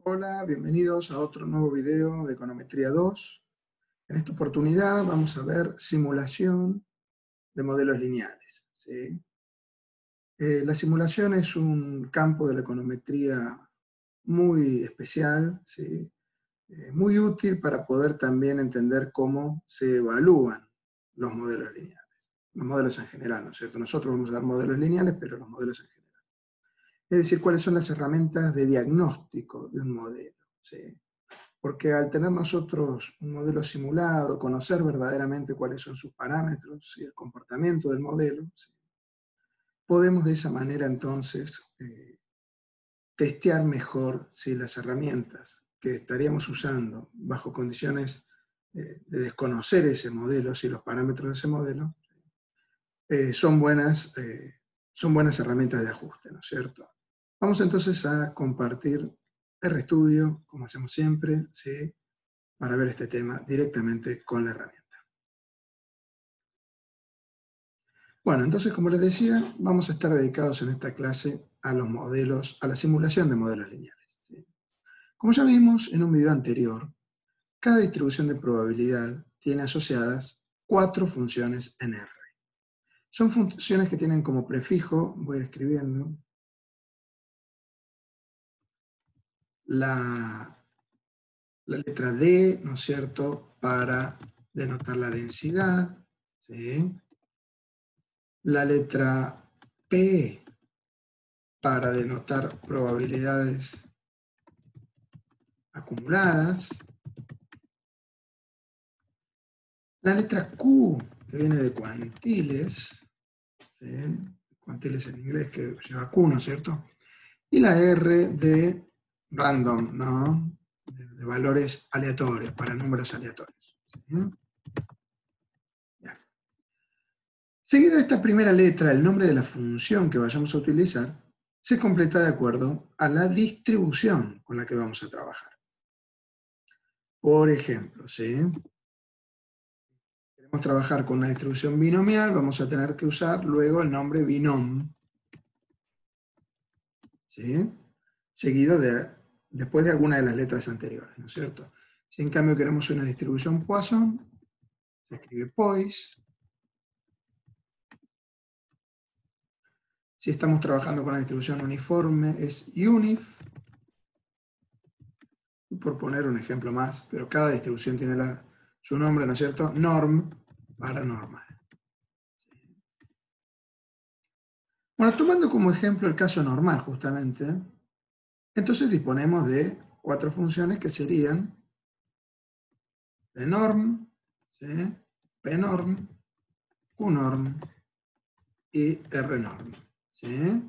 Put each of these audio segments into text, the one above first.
Hola, bienvenidos a otro nuevo video de Econometría 2. En esta oportunidad vamos a ver simulación de modelos lineales, ¿sí? La simulación es un campo de la econometría muy especial, ¿sí? Muy útil para poder también entender cómo se evalúan los modelos lineales. Los modelos en general, ¿no es cierto? Nosotros vamos a dar modelos lineales, pero los modelos en general. Es decir, cuáles son las herramientas de diagnóstico de un modelo, ¿sí? Porque al tener nosotros un modelo simulado, conocer verdaderamente cuáles son sus parámetros y el comportamiento del modelo, ¿sí? Podemos de esa manera entonces testear mejor si las herramientas que estaríamos usando bajo condiciones de desconocer ese modelo, si los parámetros de ese modelo son buenas herramientas de ajuste, ¿no es cierto? Vamos entonces a compartir RStudio, como hacemos siempre, ¿sí? Para ver este tema directamente con la herramienta. Bueno, entonces, como les decía, vamos a estar dedicados en esta clase a los modelos, a la simulación de modelos lineales, ¿sí? Como ya vimos en un video anterior, cada distribución de probabilidad tiene asociadas 4 funciones en R. Son funciones que tienen como prefijo, voy a ir escribiendo, la letra D, ¿no es cierto?, para denotar la densidad, ¿sí? La letra P para denotar probabilidades acumuladas. La letra Q, que viene de cuantiles, ¿sí? Cuantiles en inglés que lleva Q, ¿no es cierto? Y la R de random, ¿no? De valores aleatorios, para números aleatorios, ¿sí? Seguida esta primera letra, el nombre de la función que vayamos a utilizar se completa de acuerdo a la distribución con la que vamos a trabajar. Por ejemplo, ¿sí? Queremos trabajar con una distribución binomial, vamos a tener que usar luego el nombre binom, ¿sí? Seguido después de alguna de las letras anteriores, ¿no es cierto? Si en cambio queremos una distribución Poisson, se escribe Pois. Si estamos trabajando con una distribución uniforme, es UNIF. Y por poner un ejemplo más, pero cada distribución tiene su nombre, ¿no es cierto? Norm para normal. Bueno, tomando como ejemplo el caso normal, justamente, entonces disponemos de 4 funciones que serían dnorm, ¿sí? pnorm, qnorm y rnorm, ¿sí?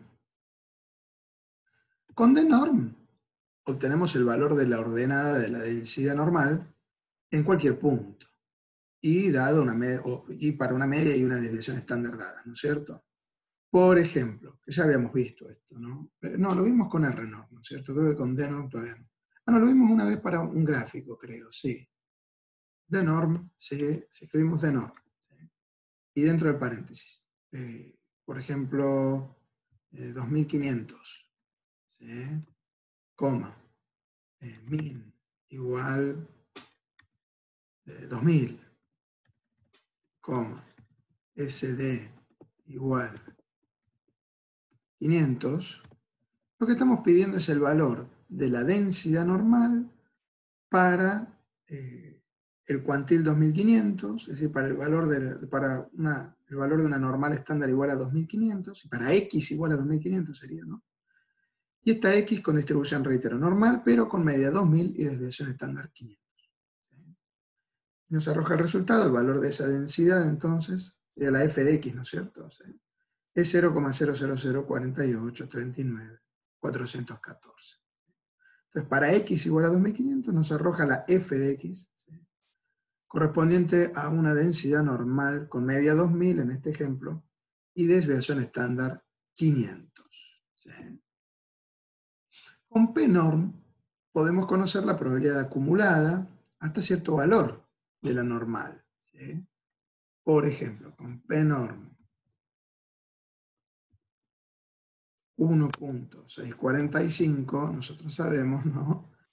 Con dnorm obtenemos el valor de la ordenada de la densidad normal en cualquier punto y, y para una media y una desviación estándar dadas, ¿no es cierto? Por ejemplo, que ya habíamos visto esto, ¿no? No, lo vimos con rnorm, ¿no es cierto? Creo que con dnorm todavía no. Ah, no, lo vimos una vez para un gráfico, creo, sí. Dnorm, sí, si escribimos dnorm, ¿sí? Y dentro del paréntesis. Por ejemplo, 2500, ¿sí? Coma, min igual 2000, coma, sd igual 500, lo que estamos pidiendo es el valor de la densidad normal para el cuantil 2500, es decir, para el valor el valor de una normal estándar igual a 2500, y para x igual a 2500 sería, ¿no? Y esta x con distribución, reitero, normal, pero con media 2000 y desviación estándar 500. ¿Sí? Nos arroja el resultado, el valor de esa densidad, entonces, sería la f de x, ¿no es cierto? ¿Sí? Es 0,0004839,414. Entonces, para x igual a 2500 nos arroja la f de x, ¿sí? Correspondiente a una densidad normal con media 2000 en este ejemplo y desviación estándar 500. ¿Sí? Con pnorm podemos conocer la probabilidad acumulada hasta cierto valor de la normal, ¿sí? Por ejemplo, con pnorm 1.645, nosotros sabemos, ¿no?,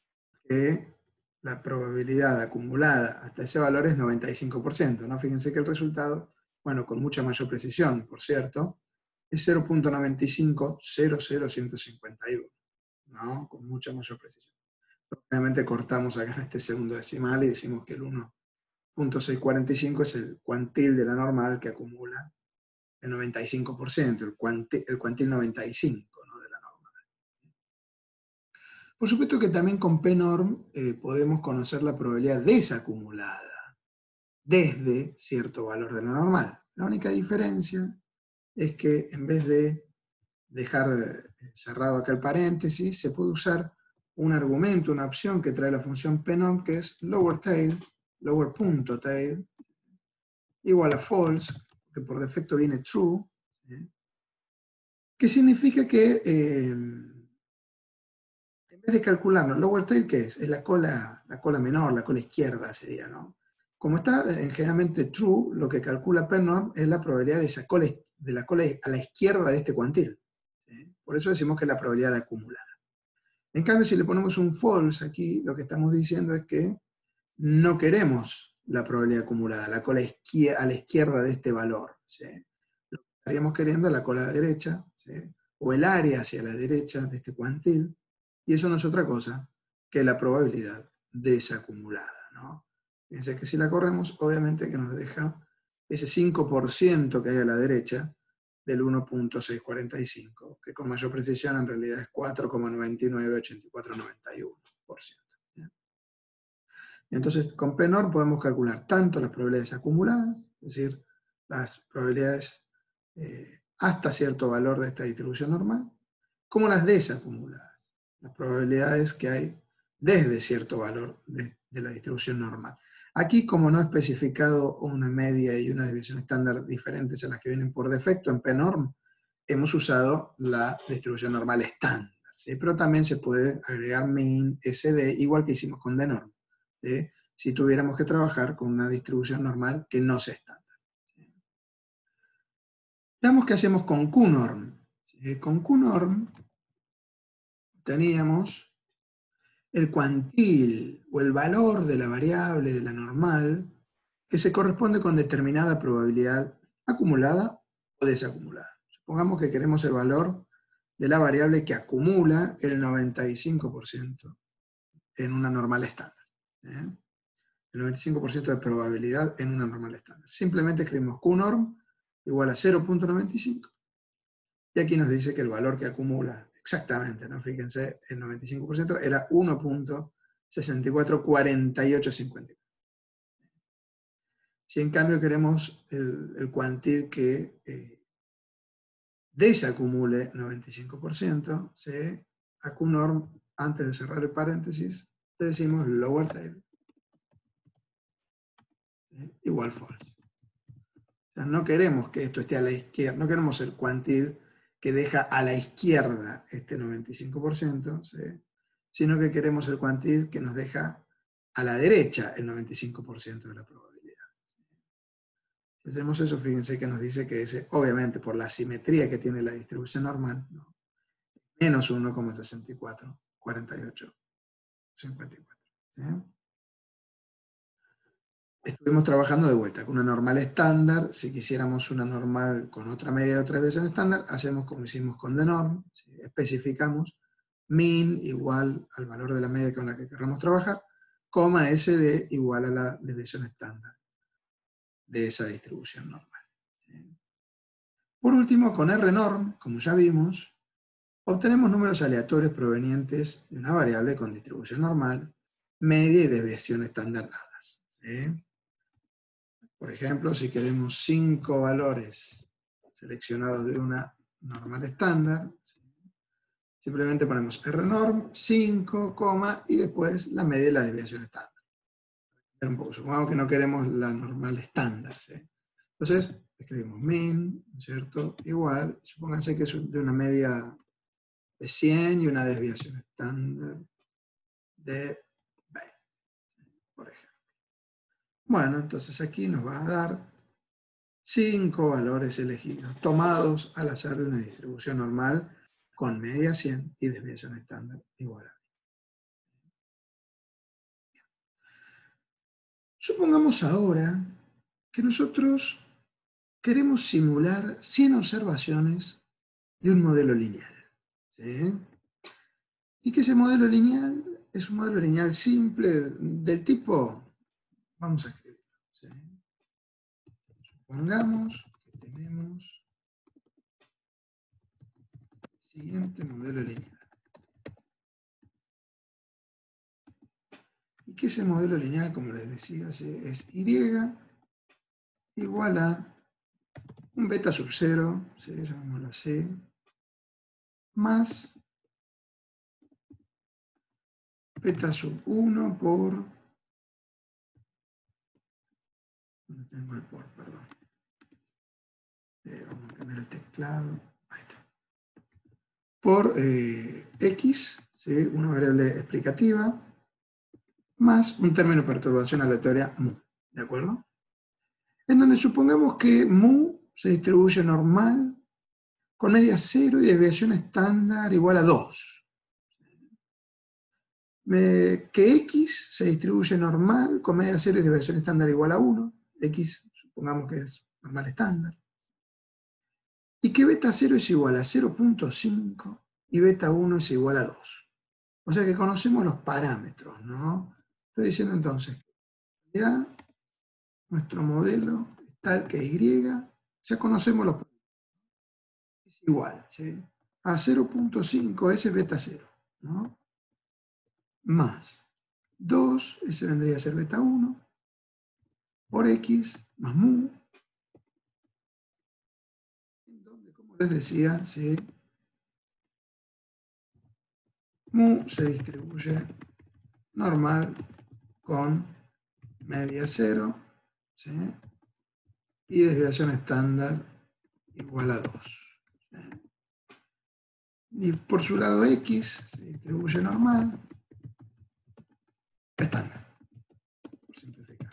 que la probabilidad acumulada hasta ese valor es 95%, ¿no? Fíjense que el resultado, bueno, con mucha mayor precisión, por cierto, es 0.9500151, ¿no? Con mucha mayor precisión. Obviamente cortamos acá en este segundo decimal y decimos que el 1.645 es el cuantil de la normal que acumula el 95%, el cuantil 95, ¿no? De la normal. Por supuesto que también con pnorm podemos conocer la probabilidad desacumulada desde cierto valor de la normal. La única diferencia es que en vez de dejar cerrado acá el paréntesis, se puede usar un argumento, una opción que trae la función pnorm, que es lower punto tail, igual a false, que por defecto viene true, ¿sí? Que significa que en vez de calcularnos, lower tail, ¿qué es? Es la cola menor, la cola izquierda sería, ¿no? Como está generalmente true, lo que calcula pnorm es la probabilidad de la cola a la izquierda de este cuantil, ¿sí? Por eso decimos que es la probabilidad acumulada. En cambio, si le ponemos un false aquí, lo que estamos diciendo es que no queremos la probabilidad acumulada, la cola a la izquierda de este valor, ¿sí? Lo que estaríamos queriendo es la cola derecha, ¿sí? O el área hacia la derecha de este cuantil, y eso no es otra cosa que la probabilidad desacumulada, ¿no? Fíjense que si la corremos, obviamente que nos deja ese 5% que hay a la derecha del 1.645, que con mayor precisión en realidad es 4,998491%. Entonces, con pnorm podemos calcular tanto las probabilidades acumuladas, es decir, las probabilidades hasta cierto valor de esta distribución normal, como las desacumuladas, las probabilidades que hay desde cierto valor de la distribución normal. Aquí, como no he especificado una media y una desviación estándar diferentes a las que vienen por defecto en pnorm, hemos usado la distribución normal estándar, ¿sí? Pero también se puede agregar mean, SD, igual que hicimos con denorm, ¿sí? Si tuviéramos que trabajar con una distribución normal que no sea estándar. Veamos qué hacemos con qnorm. ¿Sí? Con qnorm teníamos el cuantil o el valor de la variable de la normal que se corresponde con determinada probabilidad acumulada o desacumulada. Supongamos que queremos el valor de la variable que acumula el 95% en una normal estándar. ¿Eh? El 95% de probabilidad en una normal estándar. Simplemente escribimos qnorm igual a 0.95 y aquí nos dice que el valor que acumula exactamente, ¿no? Fíjense, el 95% era 1.644854. Si en cambio queremos el cuantil que desacumule 95%, ¿sí? A qnorm, antes de cerrar el paréntesis, le decimos lower tail igual false. O sea, no queremos que esto esté a la izquierda, no queremos el cuantil que deja a la izquierda este 95%, ¿sí? Sino que queremos el cuantil que nos deja a la derecha el 95% de la probabilidad. Si hacemos eso, fíjense que nos dice que ese, obviamente por la simetría que tiene la distribución normal, ¿no? Menos 1,644854. ¿Sí? Estuvimos trabajando de vuelta con una normal estándar. Si quisiéramos una normal con otra media de otra desviación estándar, hacemos como hicimos con denorm, ¿sí? Especificamos min igual al valor de la media con la que queramos trabajar, coma SD igual a la desviación estándar de esa distribución normal. ¿Sí? Por último, con rnorm, como ya vimos, obtenemos números aleatorios provenientes de una variable con distribución normal, media y desviación estándar dadas. ¿Sí? Por ejemplo, si queremos 5 valores seleccionados de una normal estándar, ¿sí? Simplemente ponemos rnorm, 5, y después la media y la desviación estándar. Un poco, supongamos que no queremos la normal estándar, ¿sí? Entonces, escribimos min, ¿cierto? Igual, supónganse que es de una media de 100 y una desviación estándar de 20, por ejemplo. Bueno, entonces aquí nos va a dar 5 valores elegidos, tomados al azar de una distribución normal con media 100 y desviación estándar igual a Supongamos ahora que nosotros queremos simular 100 observaciones de un modelo lineal, ¿sí? Y que ese modelo lineal es un modelo lineal simple del tipo, vamos a escribirlo, ¿sí? Supongamos que tenemos el siguiente modelo lineal. Y que ese modelo lineal, como les decía, es y igual a un beta sub 0, ¿sí? Llamémoslo así, más beta sub 1 por, no tengo el por, perdón. Vamos a cambiar el teclado, ahí está. Por x, ¿sí? Una variable explicativa, más un término de perturbación aleatoria mu, ¿de acuerdo? En donde supongamos que mu se distribuye normal con media 0 y desviación estándar igual a 2. Que x se distribuye normal con media 0 y desviación estándar igual a 1. X supongamos que es normal estándar. Y que beta 0 es igual a 0.5 y beta 1 es igual a 2. O sea que conocemos los parámetros, ¿no? Estoy diciendo entonces, ya nuestro modelo es tal que y, ya conocemos los parámetros. Es igual, ¿sí? A 0.5, ese es beta 0, ¿no? Más 2, ese vendría a ser beta 1, por x más mu, donde, como les decía, ¿sí? Mu se distribuye normal con media 0, ¿sí? Y desviación estándar igual a 2. ¿Sí? Y por su lado x se distribuye normal, estándar, por simplificar.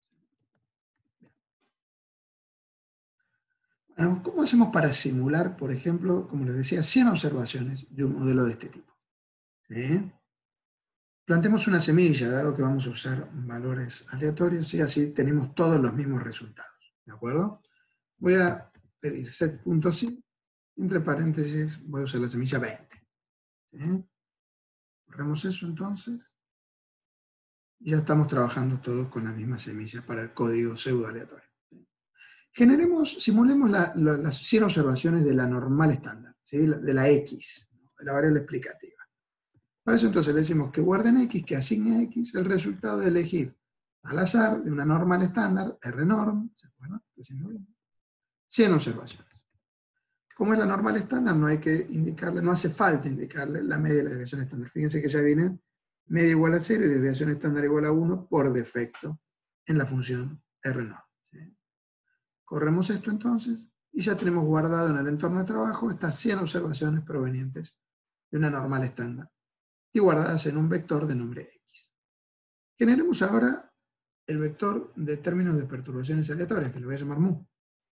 Bueno, ¿cómo hacemos para simular, por ejemplo, como les decía, 100 observaciones de un modelo de este tipo? ¿Sí? Planteemos una semilla, dado que vamos a usar valores aleatorios, y así tenemos todos los mismos resultados. ¿De acuerdo? Voy a pedir set.si, entre paréntesis voy a usar la semilla 20. ¿Sí? Corremos eso entonces. Y ya estamos trabajando todos con la misma semilla para el código pseudo aleatorio. Simulemos las 100 observaciones de la normal estándar, ¿sí? De la X, de la variable explicativa. Para eso entonces le decimos que guarde en X, que asigne a X el resultado de elegir al azar de una normal estándar, rnorm, ¿se acuerdan? 100 observaciones. Como es la normal estándar, no hay que indicarle, no hace falta indicarle la media de la desviación estándar. Fíjense que ya vienen media igual a 0 y desviación estándar igual a 1 por defecto en la función rnorm. ¿Sí? Corremos esto entonces y ya tenemos guardado en el entorno de trabajo estas 100 observaciones provenientes de una normal estándar y guardadas en un vector de nombre x. Generemos ahora el vector de términos de perturbaciones aleatorias, que le voy a llamar mu.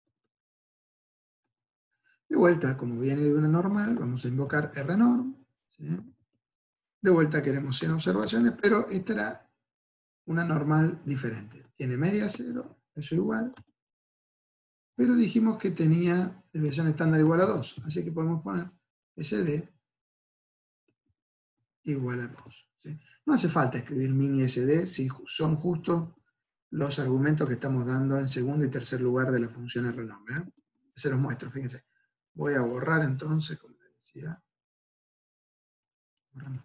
De vuelta, como viene de una normal, vamos a invocar rnorm. ¿Sí? De vuelta queremos 100 observaciones, pero esta era una normal diferente. Tiene media 0, eso igual, pero dijimos que tenía desviación estándar igual a 2, así que podemos poner SD igual a 2. ¿Sí? No hace falta escribir mini SD si son justo los argumentos que estamos dando en segundo y tercer lugar de la función rnorm. Se los muestro, fíjense. Voy a borrar entonces, como les decía. Borramos.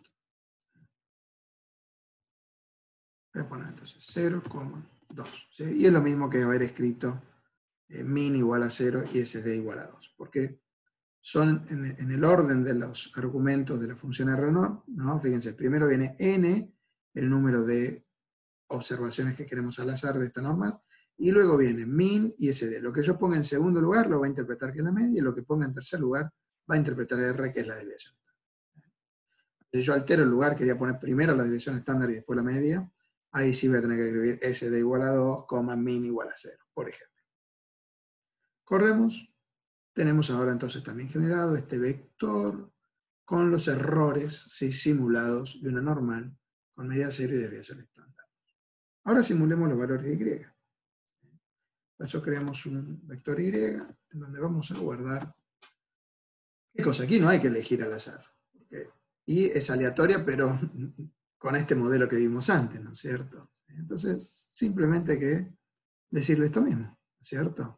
Voy a poner entonces 0,2. ¿Sí? Y es lo mismo que haber escrito min igual a 0 y SD igual a 2. Porque son en el orden de los argumentos de la función rnorm, ¿no? Fíjense, primero viene n, el número de observaciones que queremos al azar de esta normal, y luego viene min y SD. Lo que yo ponga en segundo lugar lo va a interpretar que es la media, y lo que ponga en tercer lugar va a interpretar R, que es la desviación. Si yo altero el lugar, quería poner primero la desviación estándar y después la media, ahí sí voy a tener que escribir SD igual a 2, min igual a 0, por ejemplo. Corremos. Tenemos ahora entonces también generado este vector con los errores, ¿sí? Simulados de una normal con media 0 y desviación estándar. Ahora simulemos los valores de y. Por eso creamos un vector y en donde vamos a guardar. ¿Qué cosa? Aquí no hay que elegir al azar. ¿Okay? Y es aleatoria, pero con este modelo que vimos antes, ¿no es cierto? Entonces, simplemente hay que decirle esto mismo, ¿no es cierto?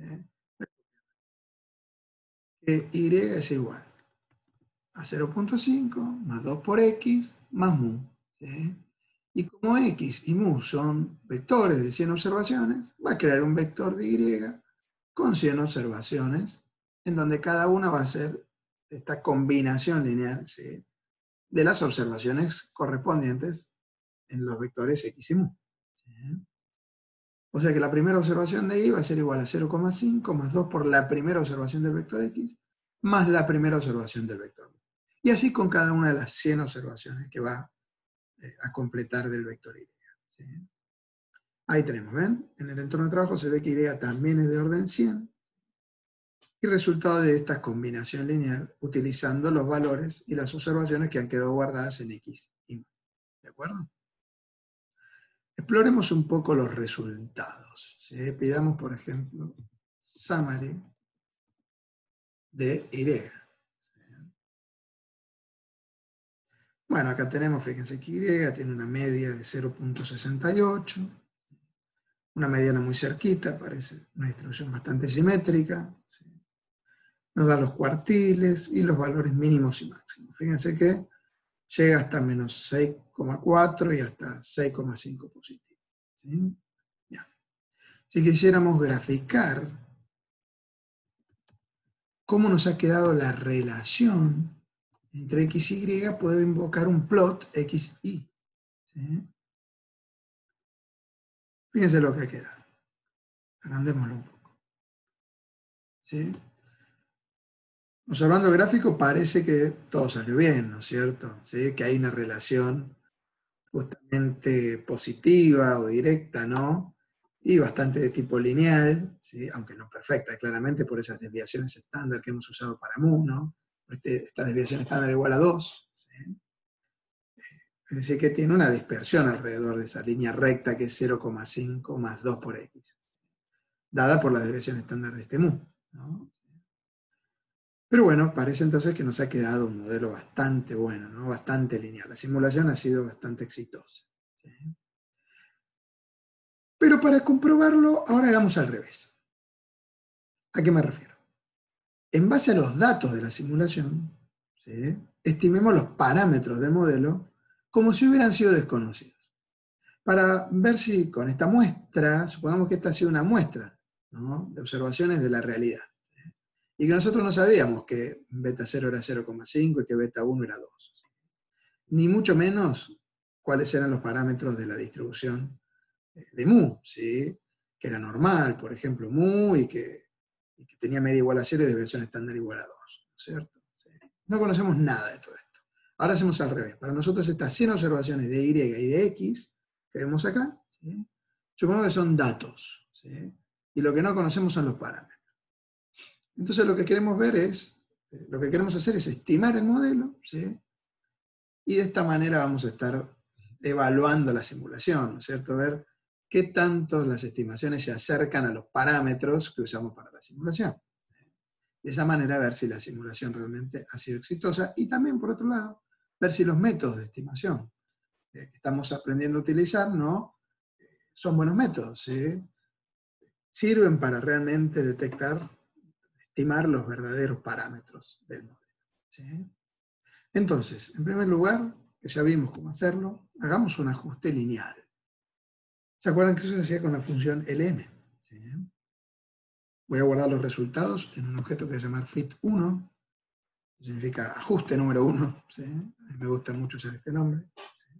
Que y es igual a 0.5 más 2 por x más mu. ¿Sí? Y como x y mu son vectores de 100 observaciones, va a crear un vector de y con 100 observaciones, en donde cada una va a ser esta combinación lineal, ¿sí?, de las observaciones correspondientes en los vectores x y mu. ¿Sí? O sea que la primera observación de y va a ser igual a 0,5 más 2 por la primera observación del vector x más la primera observación del vector mu. Y así con cada una de las 100 observaciones que va a completar del vector y. ¿Sí? Ahí tenemos, ¿ven? En el entorno de trabajo se ve que y también es de orden 100 y resultado de esta combinación lineal utilizando los valores y las observaciones que han quedado guardadas en x y mu. ¿De acuerdo? Exploremos un poco los resultados. ¿Sí? Pidamos, por ejemplo, summary de y. Bueno, acá tenemos, fíjense que y tiene una media de 0.68, una mediana muy cerquita, parece una distribución bastante simétrica. ¿Sí? Nos da los cuartiles y los valores mínimos y máximos. Fíjense que llega hasta menos 6,4 y hasta 6,5 positivo. ¿Sí? Ya. Si quisiéramos graficar cómo nos ha quedado la relación entre x y y, puedo invocar un plot xy. ¿Sí? Fíjense lo que queda. Agrandémoslo un poco. ¿Sí? Observando el gráfico parece que todo salió bien, ¿no es cierto? ¿Sí? Que hay una relación justamente positiva o directa, ¿no? Y bastante de tipo lineal, ¿sí? Aunque no perfecta, claramente, por esas desviaciones estándar que hemos usado para mu, ¿no? Esta desviación estándar igual a 2, ¿sí? Es decir, que tiene una dispersión alrededor de esa línea recta que es 0,5 más 2 por x, dada por la desviación estándar de este mu, ¿no? Pero bueno, parece entonces que nos ha quedado un modelo bastante bueno, ¿no? Bastante lineal. La simulación ha sido bastante exitosa. ¿Sí? Pero para comprobarlo, ahora hagamos al revés. ¿A qué me refiero? En base a los datos de la simulación, ¿sí?, estimemos los parámetros del modelo como si hubieran sido desconocidos. Para ver si con esta muestra, supongamos que esta ha sido una muestra, ¿no?, de observaciones de la realidad, ¿sí?, y que nosotros no sabíamos que beta 0 era 0,5 y que beta 1 era 2. ¿Sí? Ni mucho menos cuáles eran los parámetros de la distribución de mu, ¿sí?, que era normal, por ejemplo, mu, y que tenía media igual a 0 y desviación estándar igual a 2, ¿no es cierto? ¿Sí? No conocemos nada de todo esto. Ahora hacemos al revés. Para nosotros estas 100 observaciones de y y de x que vemos acá, ¿sí?, supongamos que son datos, ¿sí?, y lo que no conocemos son los parámetros. Entonces lo que queremos ver es, lo que queremos hacer es estimar el modelo, ¿sí?, y de esta manera vamos a estar evaluando la simulación, ¿no es cierto? Ver qué tanto las estimaciones se acercan a los parámetros que usamos para la simulación. De esa manera ver si la simulación realmente ha sido exitosa y también, por otro lado, ver si los métodos de estimación que estamos aprendiendo a utilizar, ¿no?, son buenos métodos, ¿sí?, sirven para realmente detectar, estimar los verdaderos parámetros del modelo. ¿Sí? Entonces, en primer lugar, que ya vimos cómo hacerlo, hagamos un ajuste lineal. ¿Se acuerdan que eso se hacía con la función lm? ¿Sí? Voy a guardar los resultados en un objeto que se llama fit1, que significa ajuste número 1. ¿Sí? Me gusta mucho usar este nombre. ¿Sí?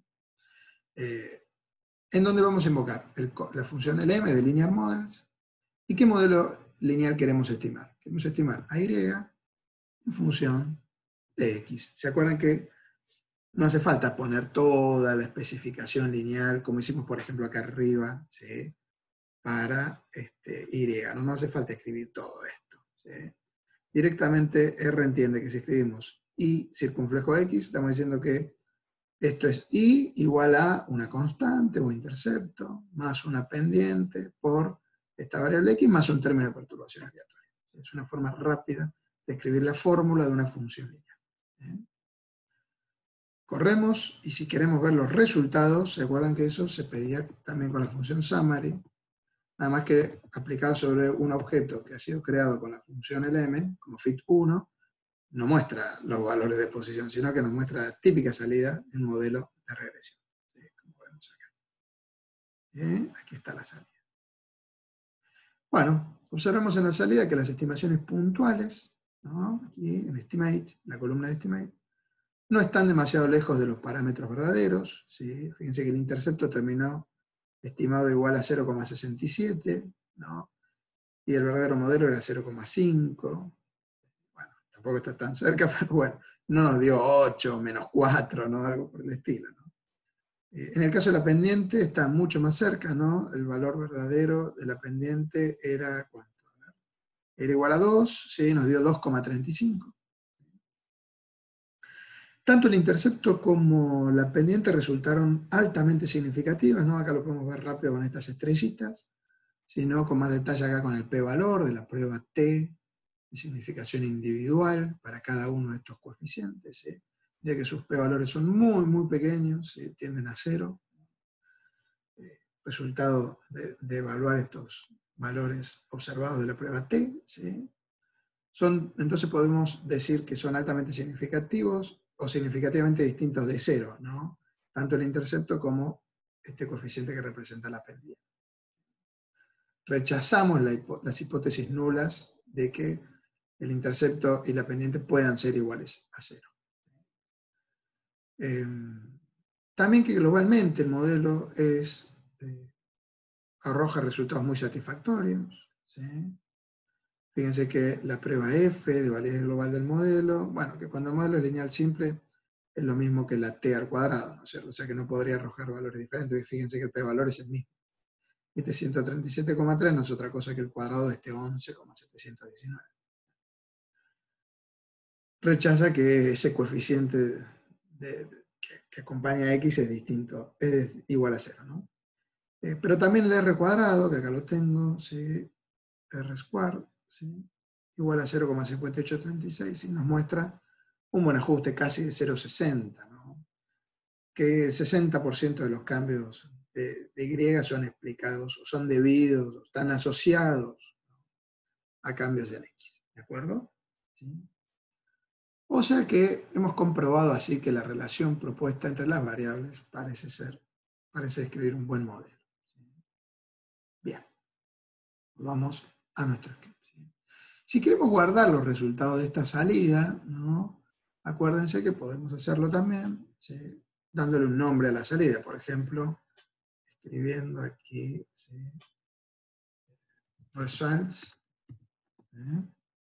En donde vamos a invocar la función lm de linear models. ¿Y qué modelo lineal queremos estimar? Queremos estimar a y en función de x. ¿Se acuerdan que no hace falta poner toda la especificación lineal, como hicimos, por ejemplo, acá arriba, ¿sí?, para y? No hace falta escribir todo esto. ¿Sí? Directamente R entiende que si escribimos y circunflejo X, estamos diciendo que Esto es I igual a una constante o intercepto, más una pendiente por esta variable X, más un término de perturbación aleatoria. Es una forma rápida de escribir la fórmula de una función lineal. Corremos, y si queremos ver los resultados, ¿se acuerdan que eso se pedía también con la función summary? Nada más que aplicado sobre un objeto que ha sido creado con la función lm, como fit1, no muestra los valores de posición, sino que nos muestra la típica salida de un modelo de regresión. ¿Sí? Como vemos acá. Aquí está la salida. Bueno, observamos en la salida que las estimaciones puntuales, ¿no? Aquí en estimate, la columna de estimate, no están demasiado lejos de los parámetros verdaderos. ¿Sí? Fíjense que el intercepto terminó estimado igual a 0,67, ¿no? Y el verdadero modelo era 0,5. Bueno, tampoco está tan cerca, pero bueno, no nos dio 8, menos 4, ¿no? Algo por el estilo, ¿no? En el caso de la pendiente está mucho más cerca, ¿no? El valor verdadero de la pendiente era, ¿cuánto? Era igual a 2, ¿sí? Nos dio 2,35. Tanto el intercepto como la pendiente resultaron altamente significativas, ¿no? Acá lo podemos ver rápido con estas estrellitas, sino con más detalle acá con el p-valor de la prueba T, de significación individual para cada uno de estos coeficientes, ¿sí? Ya que sus p-valores son muy, muy pequeños, ¿sí? Tienden a 0. Resultado de evaluar estos valores observados de la prueba T, ¿sí? Entonces podemos decir que son altamente significativos o significativamente distintos de 0, ¿no? Tanto el intercepto como este coeficiente que representa la pendiente. Rechazamos las hipótesis nulas de que el intercepto y la pendiente puedan ser iguales a 0. También que globalmente el modelo arroja resultados muy satisfactorios, ¿sí? Fíjense que la prueba F de validez global del modelo, bueno, que cuando el modelo es lineal simple es lo mismo que la T al cuadrado, ¿no es cierto? O sea que no podría arrojar valores diferentes. Fíjense que el p-valor es el mismo. Este 137,3 no es otra cosa que el cuadrado de este 11,719. Rechaza que ese coeficiente que acompaña a X es distinto, es igual a 0, ¿no? Pero también el R cuadrado, que acá lo tengo, ¿sí? R squared, ¿sí? Igual a 0,5836, y nos muestra un buen ajuste casi de 0,60, ¿no? Que el 60% de los cambios de Y son explicados, o son debidos, o están asociados a cambios en X, ¿de acuerdo? ¿Sí? O sea que hemos comprobado así que la relación propuesta entre las variables parece describir un buen modelo. ¿Sí? Bien, vamos a nuestro script. ¿Sí? Si queremos guardar los resultados de esta salida, ¿no? Acuérdense que podemos hacerlo también, ¿sí? Dándole un nombre a la salida, por ejemplo, escribiendo aquí, ¿sí? Results, ¿sí?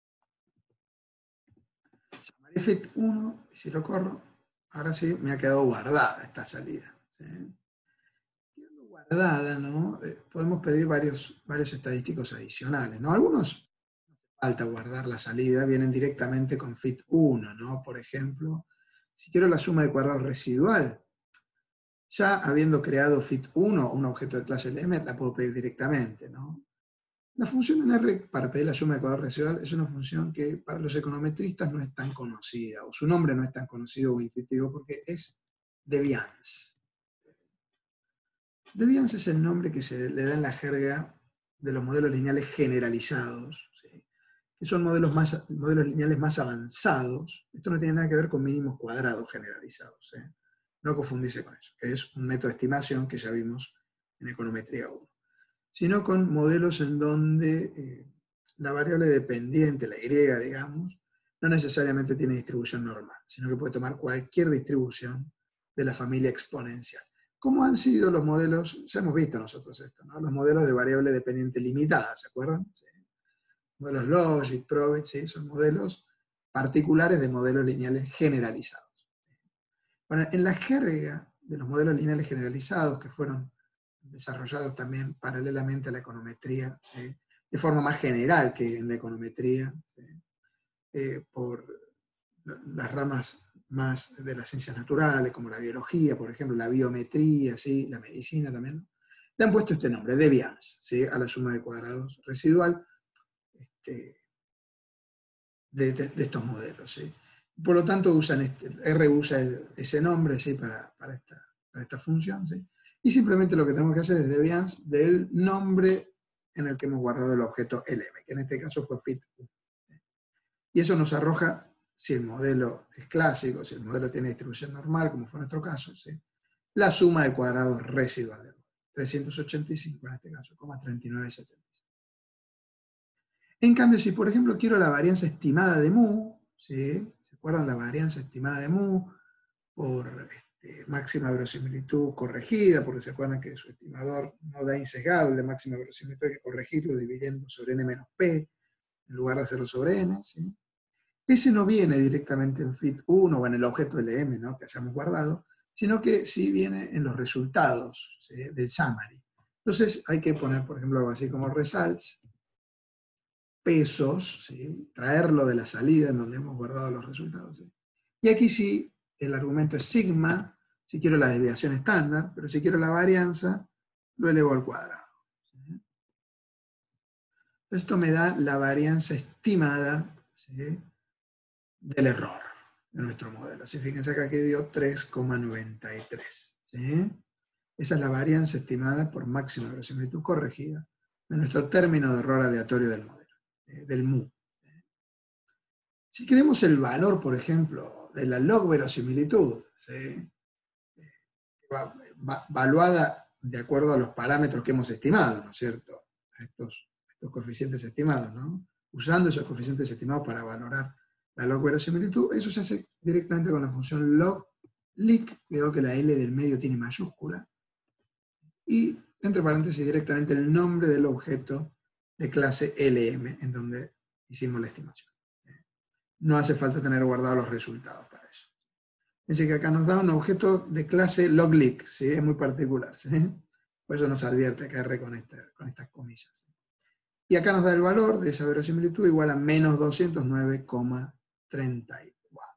Fit 1, y si lo corro, ahora sí me ha quedado guardada esta salida. ¿Sí? Quedando guardada, ¿no? Podemos pedir varios estadísticos adicionales, ¿no? Algunos falta guardar la salida, vienen directamente con fit 1, ¿no? Por ejemplo, si quiero la suma de cuadrados residual, ya habiendo creado fit 1, un objeto de clase LM, la puedo pedir directamente, ¿no? La función en R para pedir la suma de cuadrado residual es una función que para los econometristas no es tan conocida, o su nombre no es tan conocido o intuitivo porque es deviance. Deviance es el nombre que se le da en la jerga de los modelos lineales generalizados, ¿sí? Que son modelos lineales más avanzados. Esto no tiene nada que ver con mínimos cuadrados generalizados, ¿eh? No confundirse con eso, que es un método de estimación que ya vimos en econometría 1. Sino con modelos en donde la variable dependiente, la Y, digamos, no necesariamente tiene distribución normal, sino que puede tomar cualquier distribución de la familia exponencial. ¿Cómo han sido los modelos? Ya hemos visto nosotros esto, ¿no? Los modelos de variable dependiente limitada, ¿se acuerdan? Sí. Modelos Logic, Probit, ¿sí? Son modelos particulares de modelos lineales generalizados. Bueno, en la jerga de los modelos lineales generalizados que fueron desarrollados también paralelamente a la econometría, ¿sí? De forma más general que en la econometría, ¿sí? Por las ramas más de las ciencias naturales, como la biología, por ejemplo, la biometría, ¿sí? La medicina también, le han puesto este nombre, deviance, ¿sí? A la suma de cuadrados residual de estos modelos, ¿sí? Por lo tanto, R usa ese nombre, ¿sí? para esta función, ¿sí? Y simplemente lo que tenemos que hacer es deviance del nombre en el que hemos guardado el objeto LM, que en este caso fue fit1. Y eso nos arroja, si el modelo es clásico, si el modelo tiene distribución normal, como fue nuestro caso, ¿sí? La suma de cuadrados residuales, 385 en este caso, 3976. En cambio, si por ejemplo quiero la varianza estimada de mu, ¿sí? ¿Se acuerdan la varianza estimada de mu? Por máxima verosimilitud corregida, porque se acuerdan que su estimador no da insesgado, el de máxima verosimilitud hay que corregirlo dividiendo sobre n menos p, en lugar de hacerlo sobre n, ¿sí? Ese no viene directamente en fit1 o en el objeto LM, ¿no? Que hayamos guardado, sino que sí viene en los resultados, ¿sí? Del summary. Entonces hay que poner, por ejemplo, algo así como results, pesos, ¿sí? Traerlo de la salida en donde hemos guardado los resultados, ¿sí? Y aquí sí, el argumento es sigma, si quiero la desviación estándar, pero si quiero la varianza, lo elevo al cuadrado, ¿sí? Esto me da la varianza estimada, ¿sí? Del error de nuestro modelo. ¿Sí? Fíjense acá que dio 3,93. ¿Sí? Esa es la varianza estimada por máxima verosimilitud corregida de nuestro término de error aleatorio del modelo, del mu. Si queremos el valor, por ejemplo, de la log verosimilitud, ¿sí? Valuada de acuerdo a los parámetros que hemos estimado, ¿no es cierto? Estos coeficientes estimados, ¿no? Usando esos coeficientes estimados para valorar la log verosimilitud, eso se hace directamente con la función log_lig, veo que la L del medio tiene mayúscula, y entre paréntesis directamente el nombre del objeto de clase LM en donde hicimos la estimación. No hace falta tener guardados los resultados para eso. Dice que acá nos da un objeto de clase log_lig, ¿sí? Es muy particular, ¿sí? Por eso nos advierte acá R con estas comillas, ¿sí? Y acá nos da el valor de esa verosimilitud igual a menos 209,34.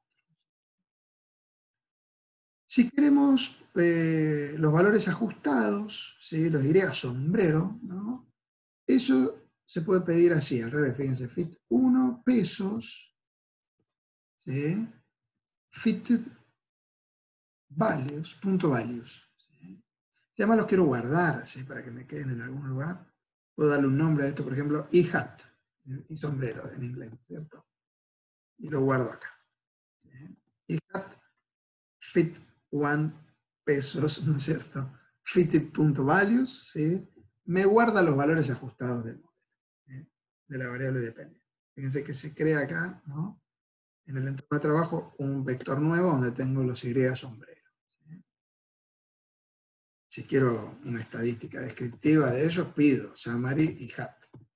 Si queremos los valores ajustados, ¿sí? Los iré a sombrero, ¿no? Eso se puede pedir así, al revés, fíjense, fit1 pesos, ¿sí? Fitted values, punto values. ¿Sí? Si además los quiero guardar, ¿sí? Para que me queden en algún lugar, puedo darle un nombre a esto, por ejemplo, hat, y sombrero en inglés, ¿cierto? Y lo guardo acá. ¿Sí? Hat fit1 pesos, ¿no es cierto? Fitted.values, ¿sí? Me guarda los valores ajustados del modelo, ¿sí? De la variable dependiente. Fíjense que se crea acá, ¿no? En el entorno de trabajo, un vector nuevo donde tengo los Y sombreros. ¿Sí? Si quiero una estadística descriptiva de ellos, pido summary y hat.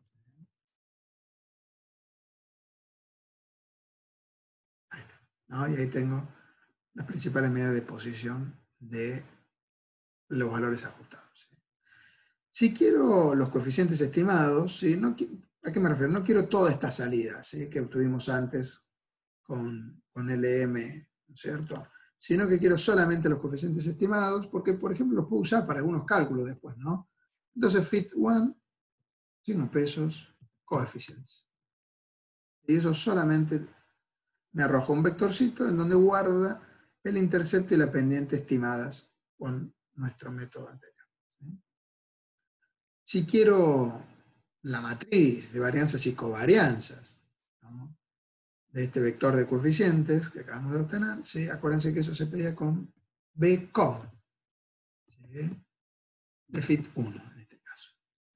Ahí está, ¿no? Y ahí tengo las principales medidas de posición de los valores ajustados. ¿Sí? Si quiero los coeficientes estimados, ¿sí? ¿A qué me refiero? No quiero toda esta salida, ¿sí? Que obtuvimos antes con LM, ¿no es cierto? Sino que quiero solamente los coeficientes estimados, porque, por ejemplo, los puedo usar para algunos cálculos después, ¿no? Entonces, fit1, 5 pesos, coeficientes. Y eso solamente me arroja un vectorcito en donde guarda el intercepto y la pendiente estimadas con nuestro método anterior. ¿Sí? Si quiero la matriz de varianzas y covarianzas, ¿no? De este vector de coeficientes que acabamos de obtener, ¿sí? Acuérdense que eso se pedía con bcov, ¿sí? De fit1 en este caso.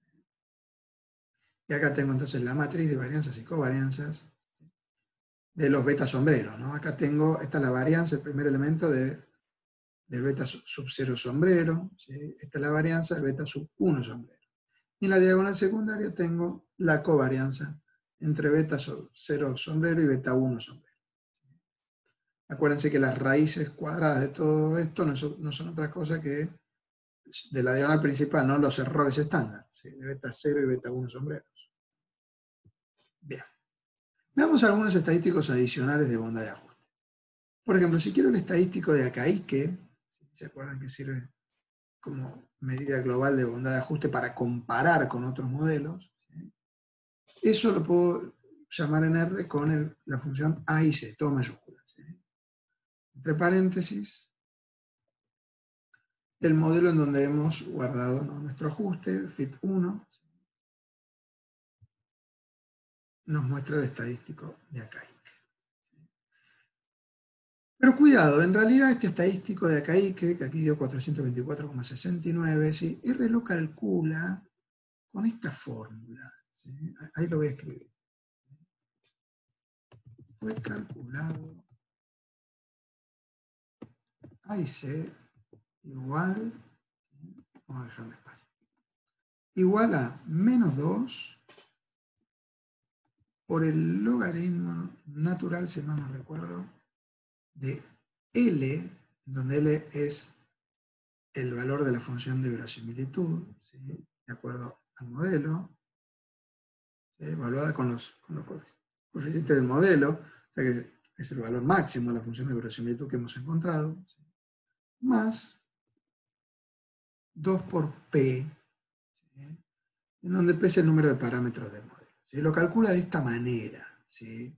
Y acá tengo entonces la matriz de varianzas y covarianzas de los beta sombreros, ¿no? Acá tengo, esta es la varianza, el primer elemento del beta sub 0 sombrero, ¿sí? Esta es la varianza del beta sub 1 sombrero. Y en la diagonal secundaria tengo la covarianza entre beta sub 0 sombrero y beta 1 sombrero. Acuérdense que las raíces cuadradas de todo esto no son otra cosa que de la diagonal principal, no los errores estándar, ¿sí? De beta 0 y beta 1 sombreros. Bien. Veamos algunos estadísticos adicionales de bondad de ajuste. Por ejemplo, si quiero el estadístico de Akaique, ¿se acuerdan que sirve como medida global de bondad de ajuste para comparar con otros modelos? ¿Sí? Eso lo puedo llamar en R con la función A y C, todo mayúsculas. ¿Sí? Entre paréntesis, el modelo en donde hemos guardado, ¿no?, nuestro ajuste, fit1, nos muestra el estadístico de Akaique. Pero cuidado, en realidad este estadístico de Akaique, que aquí dio 424,69, ¿sí?, R lo calcula con esta fórmula. ¿Sí? Ahí lo voy a escribir. Fue calculado A y C igual, vamos a dejarlo espacio, igual a menos 2 por el logaritmo natural, si mal no recuerdo, de L, donde L es el valor de la función de verosimilitud, ¿sí?, de acuerdo al modelo, ¿sí?, evaluada con los coeficientes del modelo, o sea que es el valor máximo de la función de verosimilitud que hemos encontrado, ¿sí?, más 2 por P, ¿sí?, en donde P es el número de parámetros del modelo. ¿Sí? Lo calcula de esta manera. ¿Sí?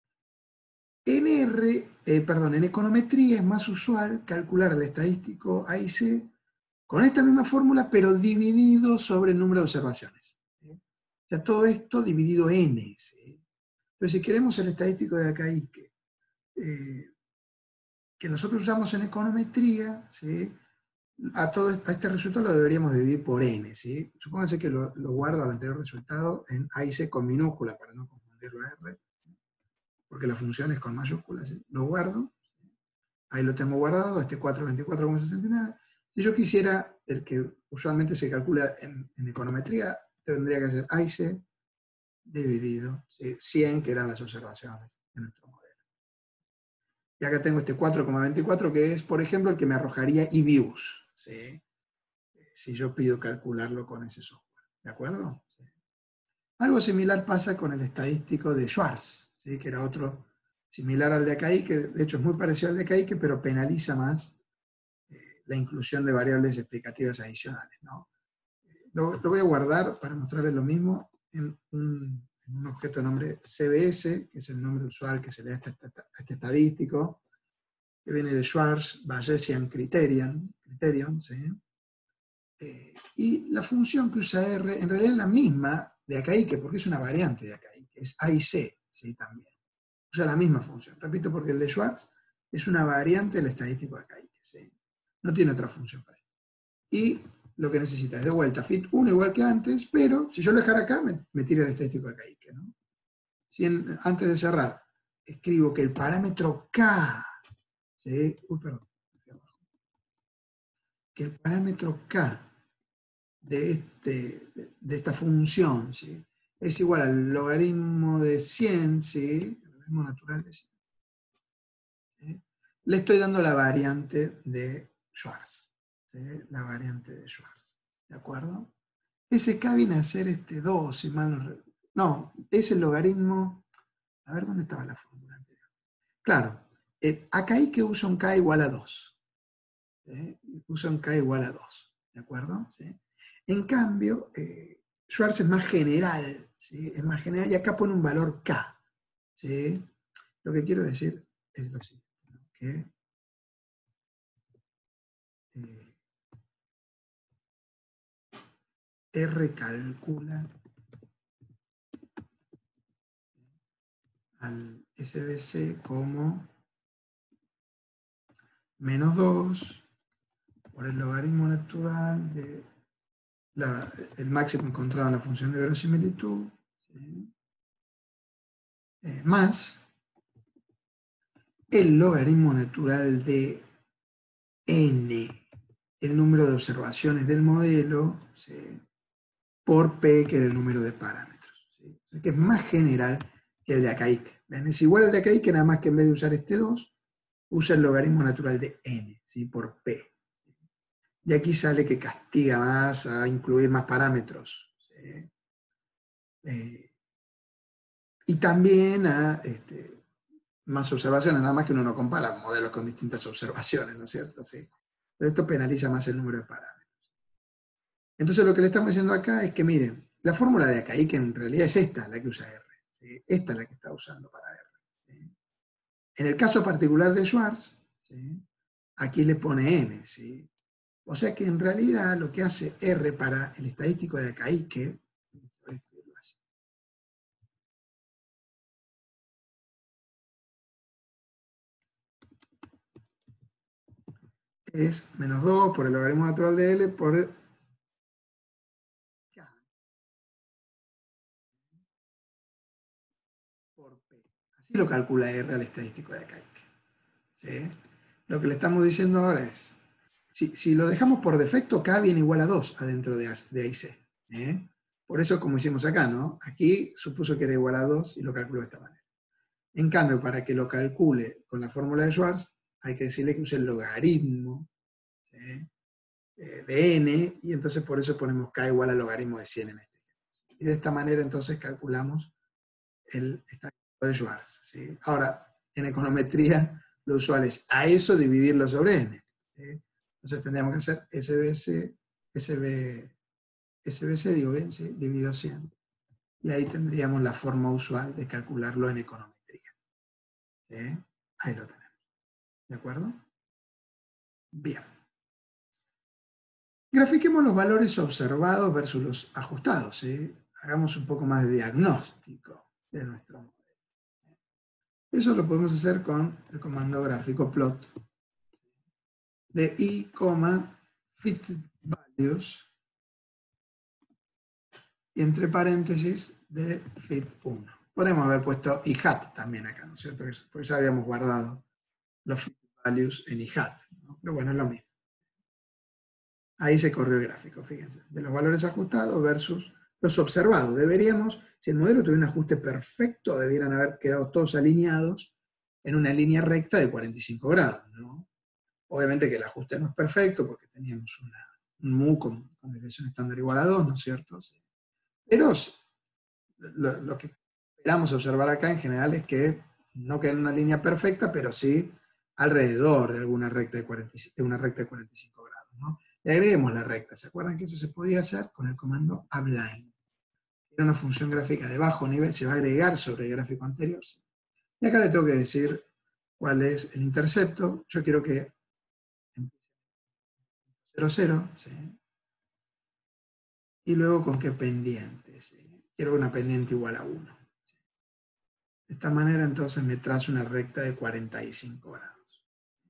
En econometría es más usual calcular el estadístico A y C con esta misma fórmula, pero dividido sobre el número de observaciones. ¿Sí? O sea, todo esto dividido N. ¿Sí? Pero si queremos el estadístico de Akaique, que nosotros usamos en econometría, ¿sí?, a este resultado lo deberíamos dividir por N. ¿Sí? Supónganse que lo guardo al anterior resultado en A y C con minúscula, para no confundirlo a R, porque la función es con mayúsculas. ¿Sí? Lo guardo, ahí lo tengo guardado, este 424,69. Si yo quisiera el que usualmente se calcula en econometría, tendría que ser A y C dividido, ¿sí?, 100, que eran las observaciones de nuestro modelo. Y acá tengo este 4,24, que es, por ejemplo, el que me arrojaría eViews, ¿sí?, si yo pido calcularlo con ese software. ¿De acuerdo? ¿Sí? Algo similar pasa con el estadístico de Schwarz, ¿sí?, que era otro similar al de Akaique, que de hecho es muy parecido al de Akaique, pero penaliza más la inclusión de variables explicativas adicionales, ¿no? Lo voy a guardar para mostrarles lo mismo en un objeto de nombre CBS, que es el nombre usual que se le da a este estadístico, que viene de Schwarz, Bayesian Criterion, ¿sí? Y la función que usa R en realidad es la misma de Akaique, porque es una variante de Akaique, es A y C, ¿sí?, también. Usa la misma función. Repito, porque el de Schwarz es una variante del estadístico de Akaique, ¿sí? No tiene otra función para él. Y lo que necesita es de vuelta fit1 igual que antes, pero si yo lo dejara acá, me tira el estadístico de Akaique, ¿no? Si antes de cerrar, escribo que el parámetro K, ¿sí?, que el parámetro K de esta función, ¿sí?, es igual al logaritmo de 100, ¿sí?, el logaritmo natural de 100. ¿Sí? Le estoy dando la variante de Schwarz, ¿sí?, la variante de Schwarz, ¿de acuerdo? Ese K viene a ser este 2, si mal no recuerdo. No, es el logaritmo. A ver, ¿dónde estaba la fórmula anterior? Claro, acá hay que usa un K igual a 2. ¿Sí? Usa un K igual a 2, ¿de acuerdo? ¿Sí? En cambio, Schwarz es más general, ¿sí?, es más general, y acá pone un valor K. ¿Sí? Lo que quiero decir es lo siguiente, ¿no?, que R calcula al SBC como menos 2 por el logaritmo natural de el máximo encontrado en la función de verosimilitud, ¿sí?, más el logaritmo natural de n, el número de observaciones del modelo, ¿sí?, por p, que era el número de parámetros. ¿Sí? O sea, que es más general que el de Akaique. ¿Ven? Es igual al de Akaique, nada más que en vez de usar este 2, usa el logaritmo natural de n, ¿sí?, por p. De aquí sale que castiga más a incluir más parámetros, ¿sí? Y también a más observaciones, nada más que uno no compara modelos con distintas observaciones, ¿no es cierto? Sí. Pero esto penaliza más el número de parámetros. Entonces lo que le estamos diciendo acá es que, miren, la fórmula de acá, y que en realidad es esta la que usa R. ¿Sí? Esta es la que está usando para R. ¿Sí? En el caso particular de Schwarz, ¿sí? Aquí le pone N. ¿Sí? O sea que en realidad lo que hace R para el estadístico de Akaike es menos 2 por el logaritmo natural de L por P. Así lo calcula R al estadístico de Akaike. ¿Sí? Lo que le estamos diciendo ahora es, si lo dejamos por defecto, K viene igual a 2 adentro de AIC. Por eso, como hicimos acá, ¿no? Aquí supuso que era igual a 2 y lo calculó de esta manera. En cambio, para que lo calcule con la fórmula de Schwarz, hay que decirle que use el logaritmo, ¿sí? De n, y entonces por eso ponemos K igual al logaritmo de 100 en este caso. Y de esta manera entonces calculamos el estadístico de Schwarz. ¿Sí? Ahora, en econometría, lo usual es a eso dividirlo sobre n. ¿Sí? Entonces tendríamos que hacer SBC digo bien, ¿sí? Dividido 100. Y ahí tendríamos la forma usual de calcularlo en econometría. ¿Sí? Ahí lo tenemos. ¿De acuerdo? Bien. Grafiquemos los valores observados versus los ajustados. ¿Sí? Hagamos un poco más de diagnóstico de nuestro modelo. Eso lo podemos hacer con el comando gráfico plot de i, fit values y entre paréntesis de fit 1. Podemos haber puesto i hat también acá, ¿no es cierto? Porque ya habíamos guardado los fit values en i hat, ¿no? Pero bueno, es lo mismo. Ahí se corrió el gráfico, fíjense, de los valores ajustados versus los observados. Deberíamos, si el modelo tuviera un ajuste perfecto, debieran haber quedado todos alineados en una línea recta de 45 grados, ¿no? Obviamente que el ajuste no es perfecto porque teníamos un mu con desviación estándar igual a 2, ¿no es cierto? Sí. Pero lo que esperamos observar acá en general es que no quede en una línea perfecta, pero sí alrededor de alguna recta de una recta de 45 grados, ¿no? Le agreguemos la recta. ¿Se acuerdan que eso se podía hacer con el comando abline? Era una función gráfica de bajo nivel, se va a agregar sobre el gráfico anterior. Y acá le tengo que decir cuál es el intercepto. Yo quiero que 0, 0, ¿sí? Y luego con qué pendiente, ¿sí? Quiero una pendiente igual a 1. ¿Sí? De esta manera entonces me trazo una recta de 45 grados.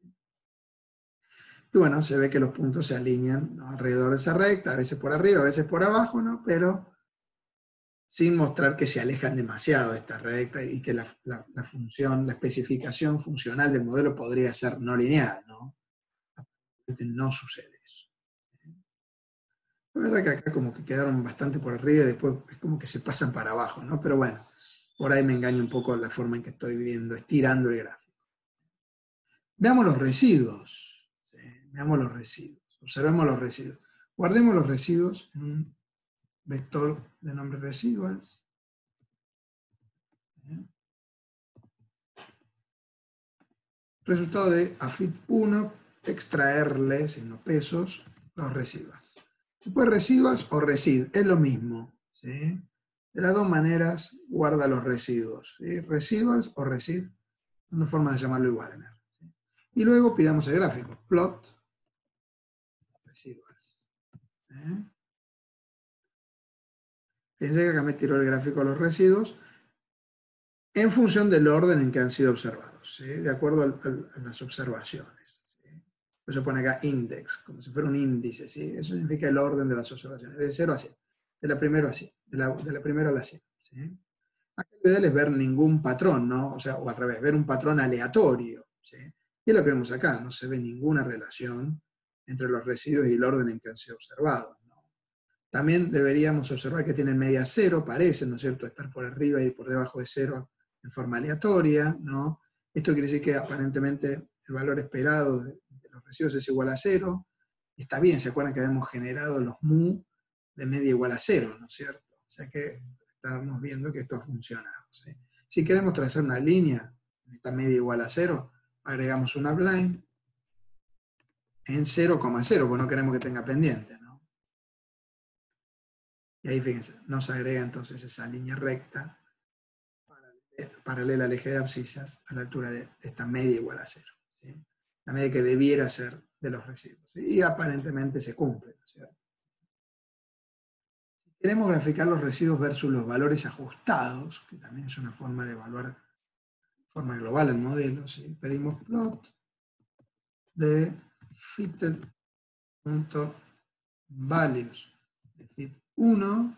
Y bueno, se ve que los puntos se alinean, ¿no? Alrededor de esa recta, a veces por arriba, a veces por abajo, ¿no? Pero sin mostrar que se alejan demasiado de esta recta y que la función, la especificación funcional del modelo podría ser no lineal, ¿no? No sucede eso. La verdad que acá como que quedaron bastante por arriba y después es como que se pasan para abajo, ¿no? Pero bueno, por ahí me engaña un poco la forma en que estoy viendo, estirando el gráfico. Veamos los residuos. ¿Sí? Veamos los residuos. Observemos los residuos. Guardemos los residuos en un vector de nombre residuals. ¿Sí? Resultado de afit1, extraerle, signo pesos, los residuos. Se puede residuos o resid, es lo mismo. ¿Sí? De las dos maneras, guarda los residuos. ¿Sí? Residuos o resid, una forma de llamarlo igual en R. ¿Sí? Y luego pidamos el gráfico, plot, residuos. ¿Sí? Fíjense que acá me tiró el gráfico de los residuos en función del orden en que han sido observados, ¿sí? De acuerdo a las observaciones. ¿Sí? Por eso pone acá index, como si fuera un índice. ¿Sí? Eso significa el orden de las observaciones, de 0 a 100, de la primera a 100, de la primera a la 100. ¿Sí? Acá lo ideal es ver ningún patrón, ¿no? O sea, o al revés, ver un patrón aleatorio. ¿Sí? Y es lo que vemos acá, no se ve ninguna relación entre los residuos y el orden en que han sido observados. También deberíamos observar que tienen media 0, parecen, ¿no es cierto?, estar por arriba y por debajo de 0 en forma aleatoria, ¿no? Esto quiere decir que aparentemente el valor esperado de los residuos es igual a 0. Está bien, ¿se acuerdan que habíamos generado los mu de media igual a 0, ¿no es cierto? O sea que estábamos viendo que esto ha funcionado, ¿sí? Si queremos trazar una línea esta media igual a 0, agregamos una blind en 0,0, porque no queremos que tenga pendiente, ¿no? Y ahí fíjense, nos agrega entonces esa línea recta paralela al eje de abscisas a la altura de esta media igual a 0. ¿Sí? La media que debiera ser de los residuos. ¿Sí? Y aparentemente se cumple, ¿no es cierto? Queremos graficar los residuos versus los valores ajustados, que también es una forma de evaluar de forma global el modelo. ¿Sí? Pedimos plot de fitted.values de fit 1,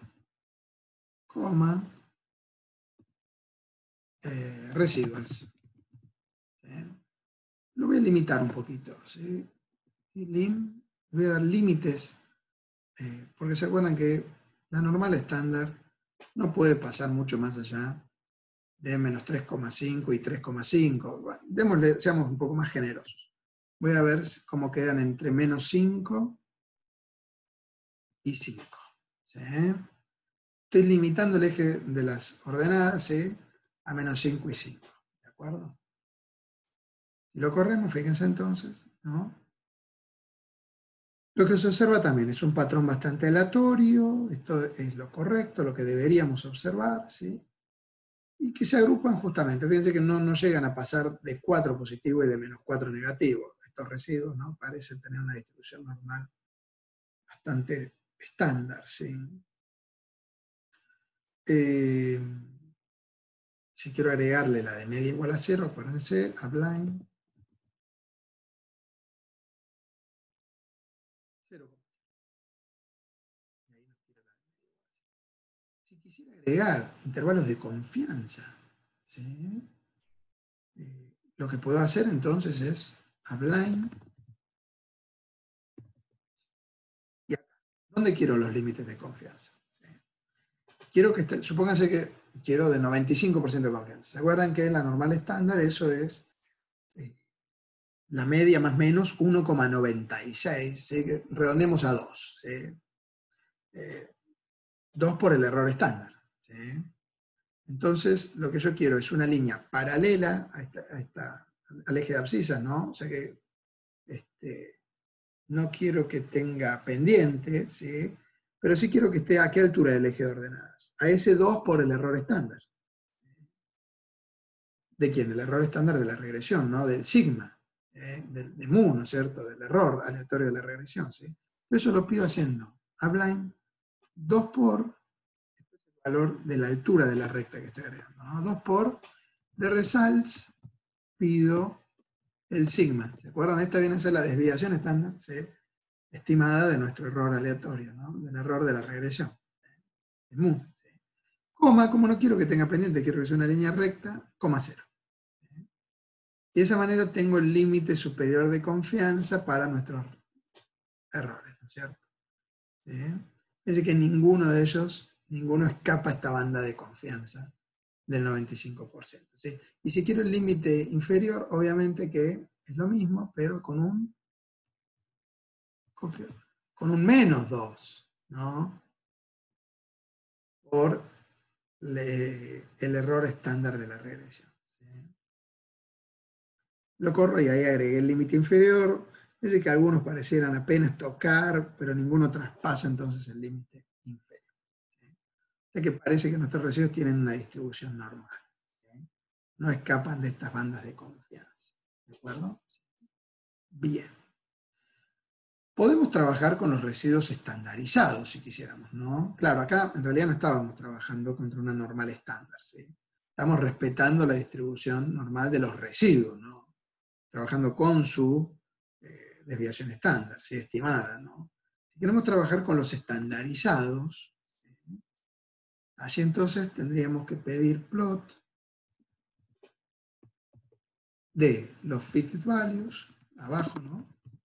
residuals. ¿Sí? Lo voy a limitar un poquito. ¿Sí? Y voy a dar límites, porque se acuerdan que la normal estándar no puede pasar mucho más allá de menos 3,5 y 3,5. Bueno, démosle, seamos un poco más generosos. Voy a ver cómo quedan entre menos 5 y 5. ¿Sí? Estoy limitando el eje de las ordenadas, ¿sí?, a menos 5 y 5. ¿De acuerdo? Si lo corremos, fíjense entonces, ¿no? Lo que se observa también es un patrón bastante aleatorio, esto es lo correcto, lo que deberíamos observar, ¿sí? Y que se agrupan justamente, fíjense que no llegan a pasar de 4 positivo y de menos 4 negativo. Estos residuos, ¿no?, parecen tener una distribución normal bastante estándar, ¿sí? Si quiero agregarle la de media igual a 0, acuérdense, a blind 0. Si quisiera agregar intervalos de confianza, ¿sí?, lo que puedo hacer entonces es a blind. Y acá, ¿dónde quiero los límites de confianza? ¿Sí? Quiero que esté, supónganse que quiero de 95% de confianza. ¿Se acuerdan que en la normal estándar eso es la media más menos 1,96? ¿Sí? Que redondemos a 2. ¿Sí? 2 por el error estándar. ¿Sí? Entonces, lo que yo quiero es una línea paralela al eje de abscisas, ¿no? O sea que no quiero que tenga pendiente, ¿sí?, pero sí quiero que esté a qué altura del eje de ordenadas. A ese 2 por el error estándar. ¿De quién? El error estándar de la regresión, ¿no? Del sigma, de mu, ¿no es cierto? Del error aleatorio de la regresión, ¿sí? Eso lo pido haciendo a blind 2 por el valor de la altura de la recta que estoy agregando, ¿no? 2 por de results pido el sigma. ¿Se acuerdan? Esta viene a ser la desviación estándar, ¿sí?, estimada de nuestro error aleatorio, ¿no?, del error de la regresión. El mu. ¿Sí? Coma, como no quiero que tenga pendiente, quiero que sea una línea recta, coma 0. Y de esa manera tengo el límite superior de confianza para nuestros errores, ¿no es cierto? ¿Sí? Es decir, que ninguno de ellos, ninguno escapa a esta banda de confianza del 95%. ¿Sí? Y si quiero el límite inferior, obviamente que es lo mismo, pero con un menos 2, ¿no?, por el error estándar de la regresión. ¿Sí? Lo corro y ahí agregué el límite inferior. Es decir, que algunos parecieran apenas tocar, pero ninguno traspasa entonces el límite inferior. ¿Sí? O sea que parece que nuestros residuos tienen una distribución normal. ¿Sí? No escapan de estas bandas de confianza. ¿De acuerdo? Bien. Podemos trabajar con los residuos estandarizados si quisiéramos, ¿no? Claro, acá en realidad no estábamos trabajando contra una normal estándar, ¿sí? Estamos respetando la distribución normal de los residuos, ¿no?, trabajando con su desviación estándar, ¿sí?, estimada, ¿no? Si queremos trabajar con los estandarizados, ¿sí?, allí entonces tendríamos que pedir plot de los fitted values, abajo, ¿no?,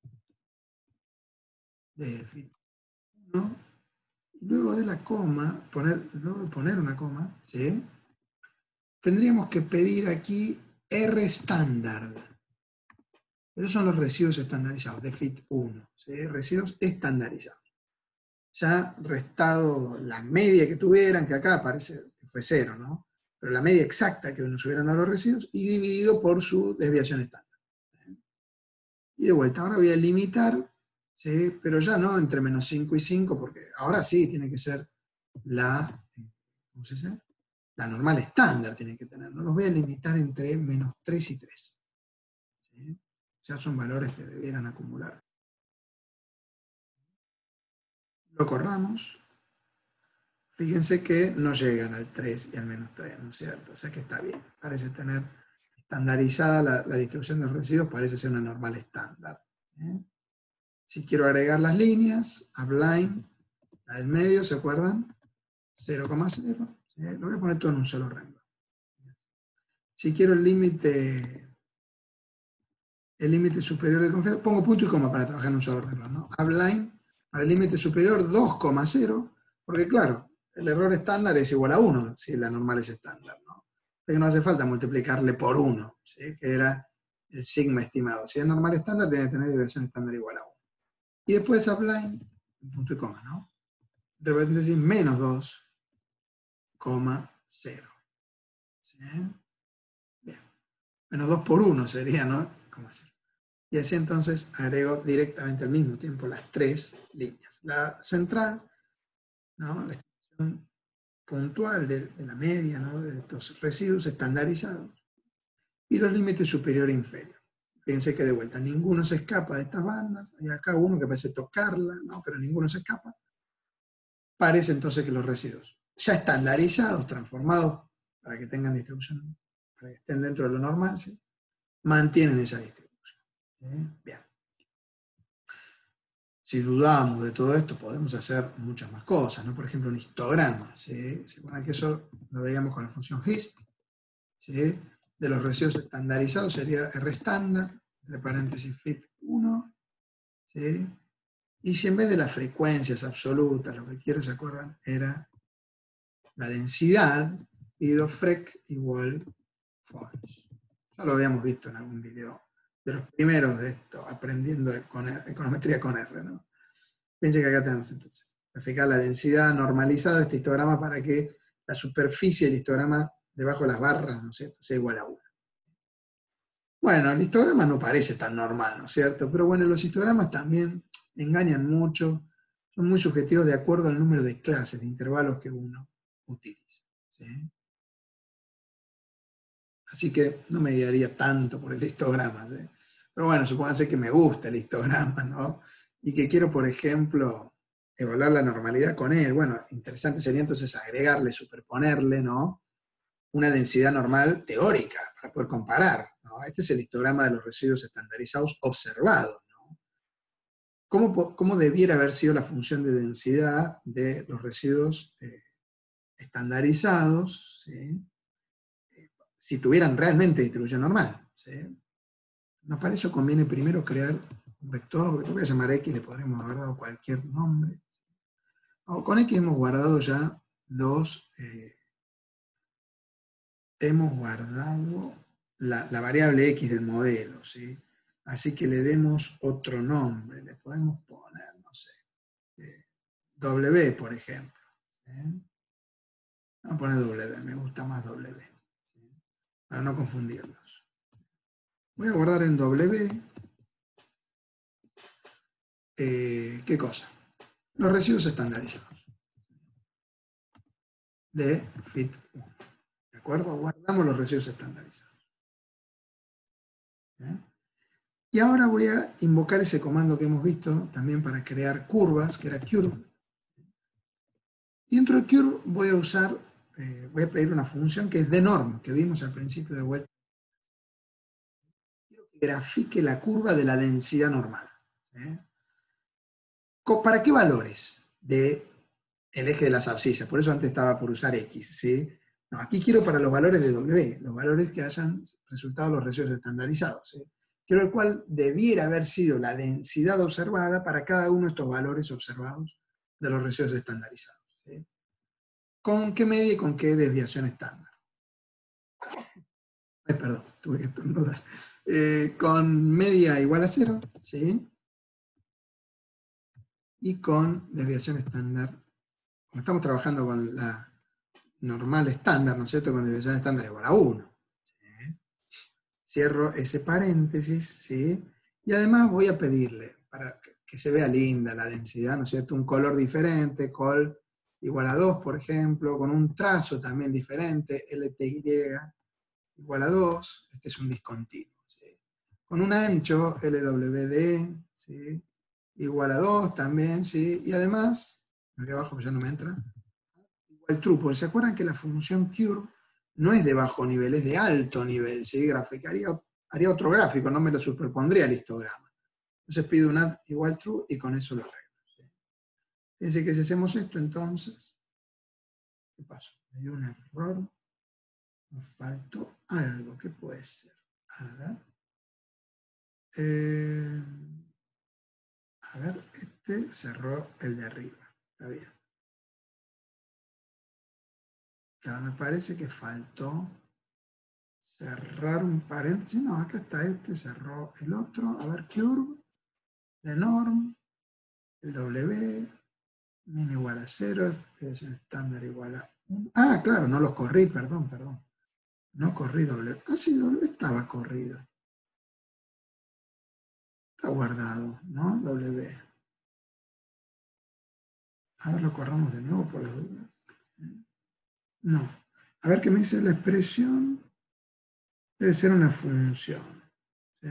de fit 1, y luego de la coma, luego de poner una coma, ¿sí?, tendríamos que pedir aquí R estándar. Esos son los residuos estandarizados de fit 1, ¿sí?, residuos estandarizados. Ya restado la media que tuvieran, que acá parece que fue 0, ¿no? pero la media exacta que nos hubieran dado los residuos, y dividido por su desviación estándar. Y de vuelta, ahora voy a limitar, ¿sí? Pero ya no entre menos 5 y 5, porque ahora sí tiene que ser la, ¿cómo se dice? La normal estándar tiene que tener. No los voy a limitar entre menos 3 y 3. ¿Sí? Ya son valores que debieran acumular. Lo corramos. Fíjense que no llegan al 3 y al menos 3, ¿no es cierto? O sea que está bien. Parece tener estandarizada la distribución de los residuos, parece ser una normal estándar. ¿Eh? Si quiero agregar las líneas, upline, la del medio, ¿se acuerdan? 0,0. ¿Sí? Lo voy a poner todo en un solo rango. Si quiero el límite superior de confianza, pongo punto y coma para trabajar en un solo renglón, ¿no? Upline, para el límite superior 2,0, porque claro, el error estándar es igual a 1, si la normal es estándar, ¿no? Pero no hace falta multiplicarle por 1, ¿sí? Que era el sigma estimado. Si es normal estándar, tiene que tener desviación estándar igual a 1. Y después upline, punto y coma, ¿no? De repente decir menos 2,0. ¿Sí? Bien. Menos 2 por 1 sería, ¿no? 0,0. Y así entonces agrego directamente al mismo tiempo las tres líneas. La central, ¿no? La estimación puntual de la media, ¿no? De estos residuos estandarizados. Y los límites superior e inferior. Fíjense que de vuelta, ninguno se escapa de estas bandas. Hay acá uno que parece tocarla, ¿no? Pero ninguno se escapa. Parece entonces que los residuos ya estandarizados, transformados para que tengan distribución, para que estén dentro de lo normal, ¿sí? Mantienen esa distribución. Bien. Si dudamos de todo esto, podemos hacer muchas más cosas, ¿no? Por ejemplo, un histograma, ¿sí? ¿Se acuerdan que eso lo veíamos con la función hist? ¿Sí? De los residuos estandarizados sería R estándar, entre paréntesis fit 1, ¿sí? Y si en vez de las frecuencias absolutas, lo que quiero, ¿se acuerdan? Era la densidad, pido frec igual false. Ya lo habíamos visto en algún video de los primeros de esto, aprendiendo econometría con R, ¿no? Fíjense que acá tenemos entonces, fijar la densidad normalizada de este histograma para que la superficie del histograma debajo de las barras, ¿no es cierto?, sea igual a 1. Bueno, el histograma no parece tan normal, ¿no es cierto? Pero bueno, los histogramas también engañan mucho, son muy subjetivos de acuerdo al número de clases, de intervalos que uno utiliza. ¿Sí? Así que no me guiaría tanto por el histograma. ¿Sí? Pero bueno, supónganse que me gusta el histograma, ¿no? Y que quiero, por ejemplo, evaluar la normalidad con él. Bueno, interesante sería entonces agregarle, superponerle, ¿no? Una densidad normal teórica para poder comparar, ¿no? Este es el histograma de los residuos estandarizados observados, ¿no? ¿Cómo debiera haber sido la función de densidad de los residuos estandarizados, ¿sí? Si tuvieran realmente distribución normal? ¿Sí? Para eso conviene primero crear un vector, porque lo voy a llamar X, le podremos haber dado cualquier nombre. O con X hemos guardado ya hemos guardado la variable X del modelo, ¿sí? Así que le demos otro nombre, le podemos poner, no sé, W, por ejemplo. ¿Sí? Vamos a poner W, me gusta más W, ¿sí? Para no confundirlos. Voy a guardar en W, ¿qué cosa? Los residuos estandarizados de fit 1. ¿De acuerdo? Guardamos los residuos estandarizados. ¿Eh? Y ahora voy a invocar ese comando que hemos visto también para crear curvas, que era curve. Y dentro de curve voy a pedir una función que es denorm, que vimos al principio de vuelta. Quiero que grafique la curva de la densidad normal. ¿Eh? ¿Para qué valores del eje de las abscisas? Por eso antes estaba por usar X. ¿Sí? No, aquí quiero para los valores de W, los valores que hayan resultado los residuos estandarizados. ¿Sí? Quiero el cual debiera haber sido la densidad observada para cada uno de estos valores observados de los residuos estandarizados. ¿Sí? ¿Con qué media y con qué desviación estándar? Perdón, tuve que estornudar. Con media igual a 0, ¿sí? Y con desviación estándar. Como estamos trabajando con la normal estándar, ¿no es cierto? Con desviación estándar igual a 1. ¿Sí? Cierro ese paréntesis, ¿sí? Y además voy a pedirle, para que se vea linda la densidad, ¿no es cierto? Un color diferente, col igual a 2, por ejemplo, con un trazo también diferente, LTY igual a 2, este es un discontinuo, ¿sí? Con un ancho, LWD, ¿sí? Igual a 2 también, ¿sí? Y además, aquí abajo ya no me entra, igual true, porque se acuerdan que la función curve no es de bajo nivel, es de alto nivel, ¿sí? Haría otro gráfico, no me lo superpondría al histograma. Entonces pido un add igual true y con eso lo arreglo, ¿sí? Fíjense que si hacemos esto, entonces, ¿qué pasó? Me dio un error, me faltó algo, ¿qué puede ser? A ver, este cerró el de arriba, está bien. Claro, me parece que faltó cerrar un paréntesis. No, acá está este, cerró el otro. A ver, curve, de norm, el W, min igual a 0, es el estándar igual a 1. Ah, claro, no los corrí, perdón. No corrí W. Ah, sí, W estaba corrido. Está guardado, ¿no? W. A ver, lo corramos de nuevo por las dudas. No. A ver qué me dice la expresión. Debe ser una función. ¿Sí?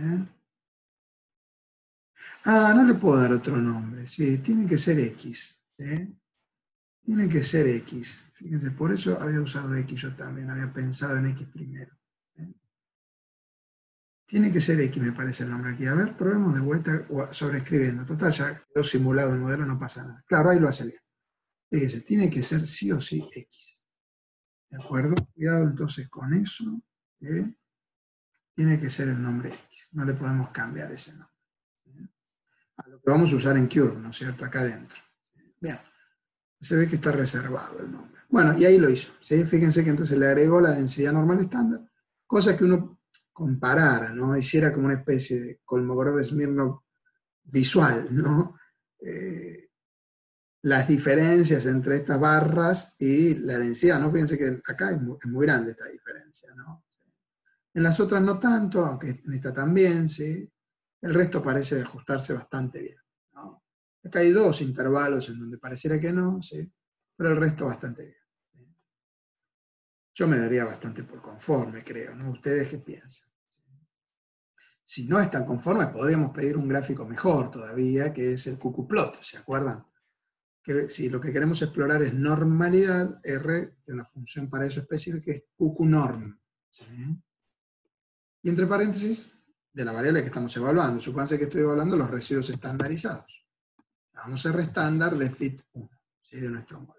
Ah, no le puedo dar otro nombre. Sí, tiene que ser X. ¿Sí? Tiene que ser X. Fíjense, por eso había usado X yo también. Había pensado en X primero. ¿Sí? Tiene que ser X, me parece el nombre aquí. A ver, probemos de vuelta sobreescribiendo. Total, ya quedó simulado el modelo, no pasa nada. Claro, ahí lo hace bien. Fíjense, tiene que ser sí o sí X. ¿De acuerdo? Cuidado entonces con eso. ¿Sí? Tiene que ser el nombre X. No le podemos cambiar ese nombre. A lo que vamos a usar en Cure, ¿no es cierto? Acá adentro. Bien, se ve que está reservado el nombre. Bueno, y ahí lo hizo. ¿Sí? Fíjense que entonces le agregó la densidad normal estándar, cosa que uno comparara, ¿no? Hiciera como una especie de Kolmogorov-Smirnov visual, ¿no? Las diferencias entre estas barras y la densidad, ¿no? Fíjense que acá es muy grande esta diferencia, ¿no? En las otras no tanto, aunque en esta también, ¿sí? El resto parece ajustarse bastante bien, ¿no? Acá hay dos intervalos en donde pareciera que no, ¿sí? Pero el resto bastante bien. ¿Sí? Yo me daría bastante por conforme, creo, ¿no? ¿Ustedes qué piensan? ¿Sí? Si no están conformes, podríamos pedir un gráfico mejor todavía, que es el QQ-plot, ¿se acuerdan? Que si lo que queremos explorar es normalidad, R tiene una función para eso específica que es QQ-norm. ¿Sí? Y entre paréntesis, de la variable que estamos evaluando. Supónganse que estoy evaluando los residuos estandarizados. Vamos a R estándar de fit1, ¿sí? De nuestro modelo.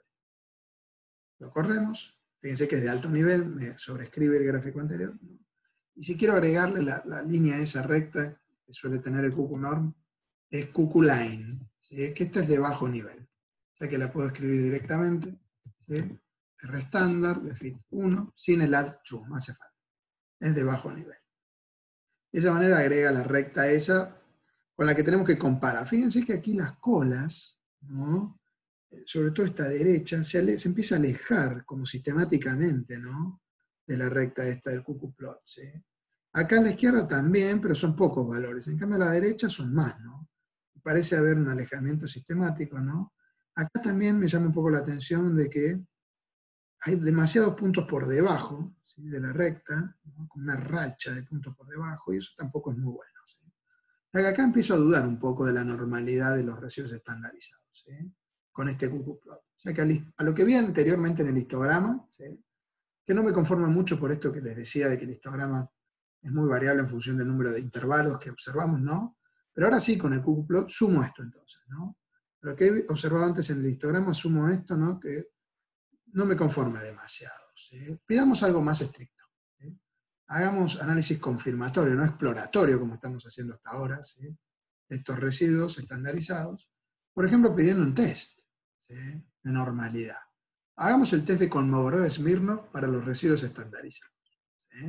Lo corremos. Fíjense que es de alto nivel, me sobrescribe el gráfico anterior. Y si quiero agregarle la línea esa recta que suele tener el QQ-norm, es QQ-line, ¿sí? Es que esta es de bajo nivel. O sea que la puedo escribir directamente, ¿sí? R estándar de fit1, sin el add true, no hace falta. Es de bajo nivel. De esa manera agrega la recta esa con la que tenemos que comparar. Fíjense que aquí las colas, ¿no? Sobre todo esta derecha, se empieza a alejar como sistemáticamente, ¿no? De la recta esta del QQ-plot, ¿sí? Acá a la izquierda también, pero son pocos valores. En cambio a la derecha son más, ¿no? Parece haber un alejamiento sistemático, ¿no? Acá también me llama un poco la atención de que hay demasiados puntos por debajo, ¿sí? De la recta, ¿no? Con una racha de puntos por debajo, y eso tampoco es muy bueno, ¿sí? Acá empiezo a dudar un poco de la normalidad de los residuos estandarizados, ¿sí? Con este QQ-plot. O sea que a lo que vi anteriormente en el histograma, ¿sí? Que no me conforma mucho por esto que les decía de que el histograma es muy variable en función del número de intervalos que observamos, ¿no? Pero ahora sí, con el QQ-plot sumo esto entonces, ¿no? Lo que he observado antes en el histograma sumo esto, ¿no? Que no me conforma demasiado, ¿sí? Pidamos algo más estricto, ¿sí? Hagamos análisis confirmatorio, no exploratorio como estamos haciendo hasta ahora, ¿sí? Estos residuos estandarizados, por ejemplo, pidiendo un test, ¿sí? De normalidad. Hagamos el test de Kolmogorov-Smirnov para los residuos estandarizados, ¿sí?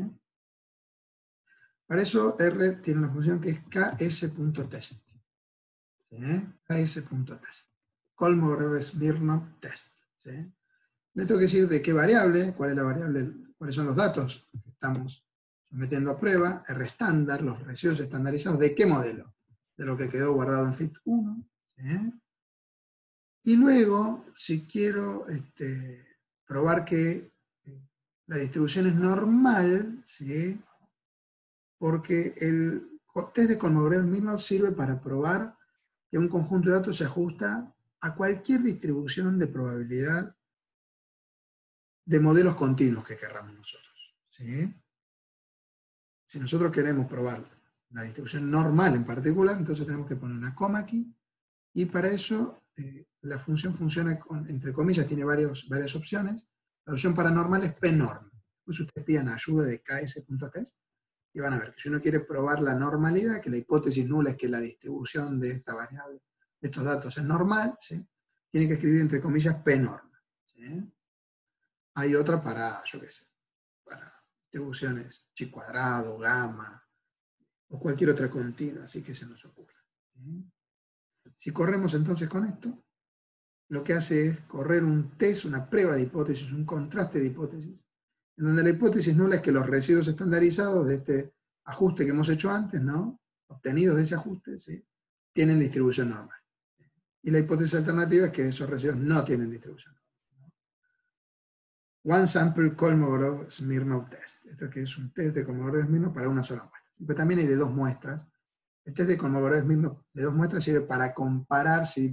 Para eso R tiene una función que es ks.test, ¿sí? ks.test. Kolmogorov-Smirnov test, ¿sí? Le tengo que decir de qué variable, cuál es la variable, cuáles son los datos que estamos sometiendo a prueba, R estándar, los residuos estandarizados, ¿de qué modelo? De lo que quedó guardado en FIT1. ¿Sí? Y luego, si quiero probar que la distribución es normal, ¿sí? Porque el test de Kolmogorov-Smirnov sirve para probar que un conjunto de datos se ajusta a cualquier distribución de probabilidad de modelos continuos que querramos nosotros. ¿Sí? Si nosotros queremos probar la distribución normal en particular, entonces tenemos que poner una coma aquí, y para eso la función funciona entre comillas, tiene varias opciones. La opción para normal es pnorm. Pues ustedes pidan ayuda de ks.test y van a ver que si uno quiere probar la normalidad, que la hipótesis nula es que la distribución de esta variable, de estos datos es normal, ¿sí? Tiene que escribir entre comillas pnorm. ¿Sí? Hay otra para, yo qué sé, para distribuciones chi cuadrado, gamma, o cualquier otra continua, así que se nos ocurre. ¿Sí? Si corremos entonces con esto, lo que hace es correr un test, una prueba de hipótesis, un contraste de hipótesis, en donde la hipótesis nula es que los residuos estandarizados de este ajuste que hemos hecho antes, ¿no? Obtenidos de ese ajuste, ¿sí? Tienen distribución normal. Y la hipótesis alternativa es que esos residuos no tienen distribución normal. One sample Kolmogorov-Smirnov test. Esto que es un test de Kolmogorov-Smirnov para una sola muestra. Pero también hay de dos muestras. El test de Kolmogorov-Smirnov de dos muestras sirve para comparar si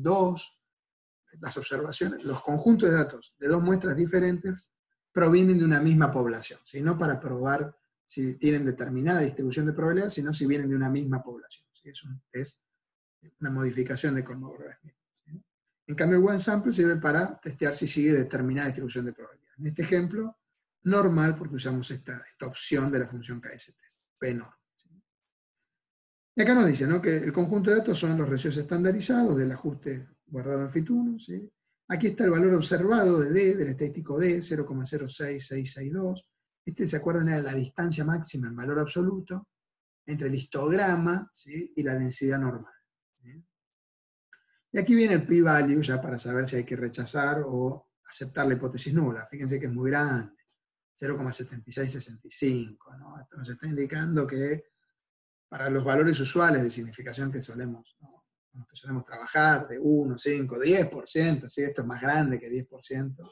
las observaciones, los conjuntos de datos de dos muestras diferentes provienen de una misma población, ¿sí? No para probar si tienen determinada distribución de probabilidad, sino si vienen de una misma población. ¿Sí? Es una modificación de Kolmogorov-Smirnov. ¿Sí? En cambio, el one sample sirve para testear si sigue determinada distribución de probabilidad. En este ejemplo, normal, porque usamos esta opción de la función ks-test, p-norm. ¿Sí? Y acá nos dice, ¿no?, que el conjunto de datos son los residuos estandarizados del ajuste guardado en FIT1. ¿Sí? Aquí está el valor observado de D, del estadístico D, 0,06662. ¿Se acuerdan? Era la distancia máxima en valor absoluto entre el histograma, ¿sí?, y la densidad normal. ¿Sí? Y aquí viene el p-value, ya para saber si hay que rechazar o aceptar la hipótesis nula. Fíjense que es muy grande, 0,7665. ¿No? Esto nos está indicando que para los valores usuales de significación que solemos, ¿no?, con los que solemos trabajar, de 1, 5, 10%, ¿sí? Esto es más grande que 10%,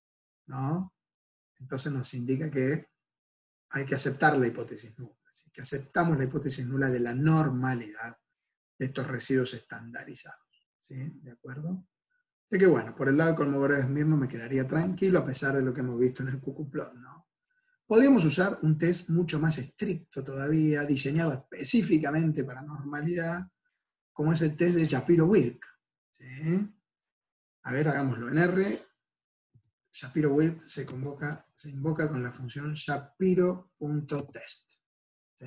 ¿no? Entonces nos indica que hay que aceptar la hipótesis nula. Así que aceptamos la hipótesis nula de la normalidad de estos residuos estandarizados. ¿Sí? ¿De acuerdo? Así que bueno, por el lado de Kolmogorov-Smirnov me quedaría tranquilo a pesar de lo que hemos visto en el QQ-Plot, ¿no? Podríamos usar un test mucho más estricto todavía, diseñado específicamente para normalidad, como es el test de Shapiro-Wilk. ¿Sí? A ver, hagámoslo en R. Shapiro-Wilk se invoca con la función shapiro.test. ¿Sí?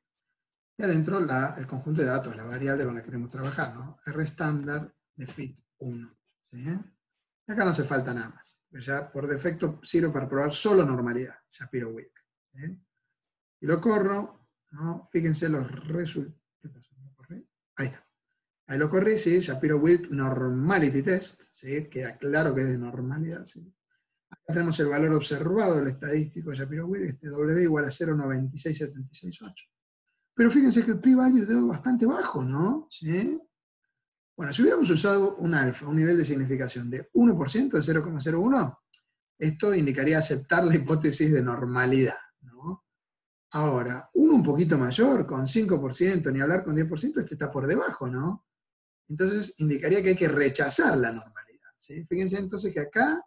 Y adentro el conjunto de datos, la variable con la que queremos trabajar, ¿no? R estándar de FIT1. ¿Sí? Y acá no hace falta nada más. Ya por defecto sirve para probar solo normalidad, Shapiro-Wilk. ¿Sí? Y lo corro, ¿no? Fíjense los resultados. ¿Qué pasó? ¿Lo corrí? Ahí está. Ahí lo corrí, sí, Shapiro-Wilk Normality Test, ¿sí? Queda claro que es de normalidad. ¿Sí? Acá tenemos el valor observado del estadístico de Shapiro-Wilk, W igual a 0,96768. Pero fíjense que el p-value es bastante bajo, ¿no? ¿Sí? Bueno, si hubiéramos usado un alfa, un nivel de significación de 1%, de 0,01, esto indicaría aceptar la hipótesis de normalidad, ¿no? Ahora, uno un poquito mayor, con 5%, ni hablar con 10%, este está por debajo, ¿no? Entonces indicaría que hay que rechazar la normalidad. ¿Sí? Fíjense entonces que acá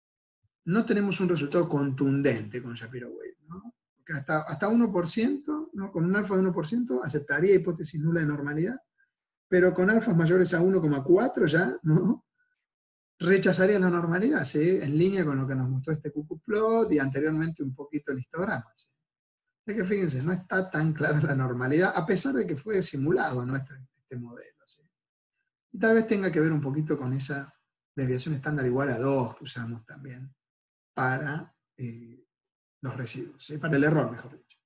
no tenemos un resultado contundente con Shapiro-Wilk, ¿no? Porque hasta 1%, ¿no?, con un alfa de 1%, aceptaría hipótesis nula de normalidad, pero con alfas mayores a 1,4 ya, ¿no?, rechazaría la normalidad, ¿sí?, en línea con lo que nos mostró este QQ-Plot y anteriormente un poquito el histograma. ¿Sí? Es que fíjense, no está tan clara la normalidad, a pesar de que fue simulado, ¿no?, este modelo. ¿Sí? Y tal vez tenga que ver un poquito con esa desviación estándar igual a 2 que usamos también para los residuos, ¿sí?, para el error, mejor dicho.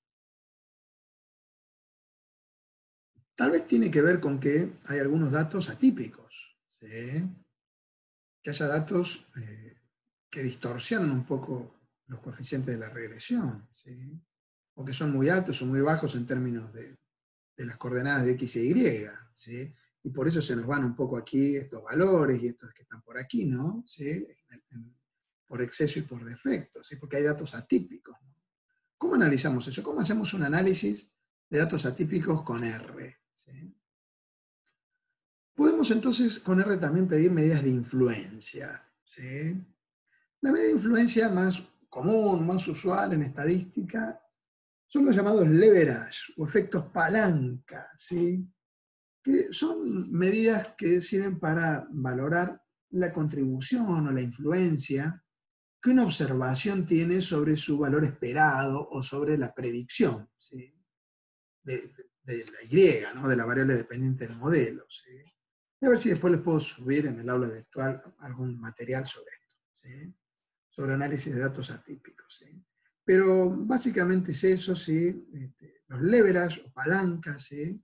Tal vez tiene que ver con que hay algunos datos atípicos, ¿sí? Que haya datos que distorsionan un poco los coeficientes de la regresión, ¿sí? O que son muy altos o muy bajos en términos de las coordenadas de X e Y, ¿sí? Y por eso se nos van un poco aquí estos valores y estos que están por aquí, ¿no? ¿Sí? Por exceso y por defecto, ¿sí? Porque hay datos atípicos, ¿no? ¿Cómo analizamos eso? ¿Cómo hacemos un análisis de datos atípicos con R? ¿Sí? Podemos entonces con R también pedir medidas de influencia, ¿sí? La medida de influencia más común, más usual en estadística, son los llamados leverage o efectos palanca, ¿sí? Que son medidas que sirven para valorar la contribución o la influencia que una observación tiene sobre su valor esperado o sobre la predicción, ¿sí? de la Y, ¿no? De la variable dependiente del modelo, ¿sí? Y a ver si después les puedo subir en el aula virtual algún material sobre esto, ¿sí? Sobre análisis de datos atípicos, ¿sí? Pero básicamente es eso, ¿sí? Los leverage o palancas, ¿sí?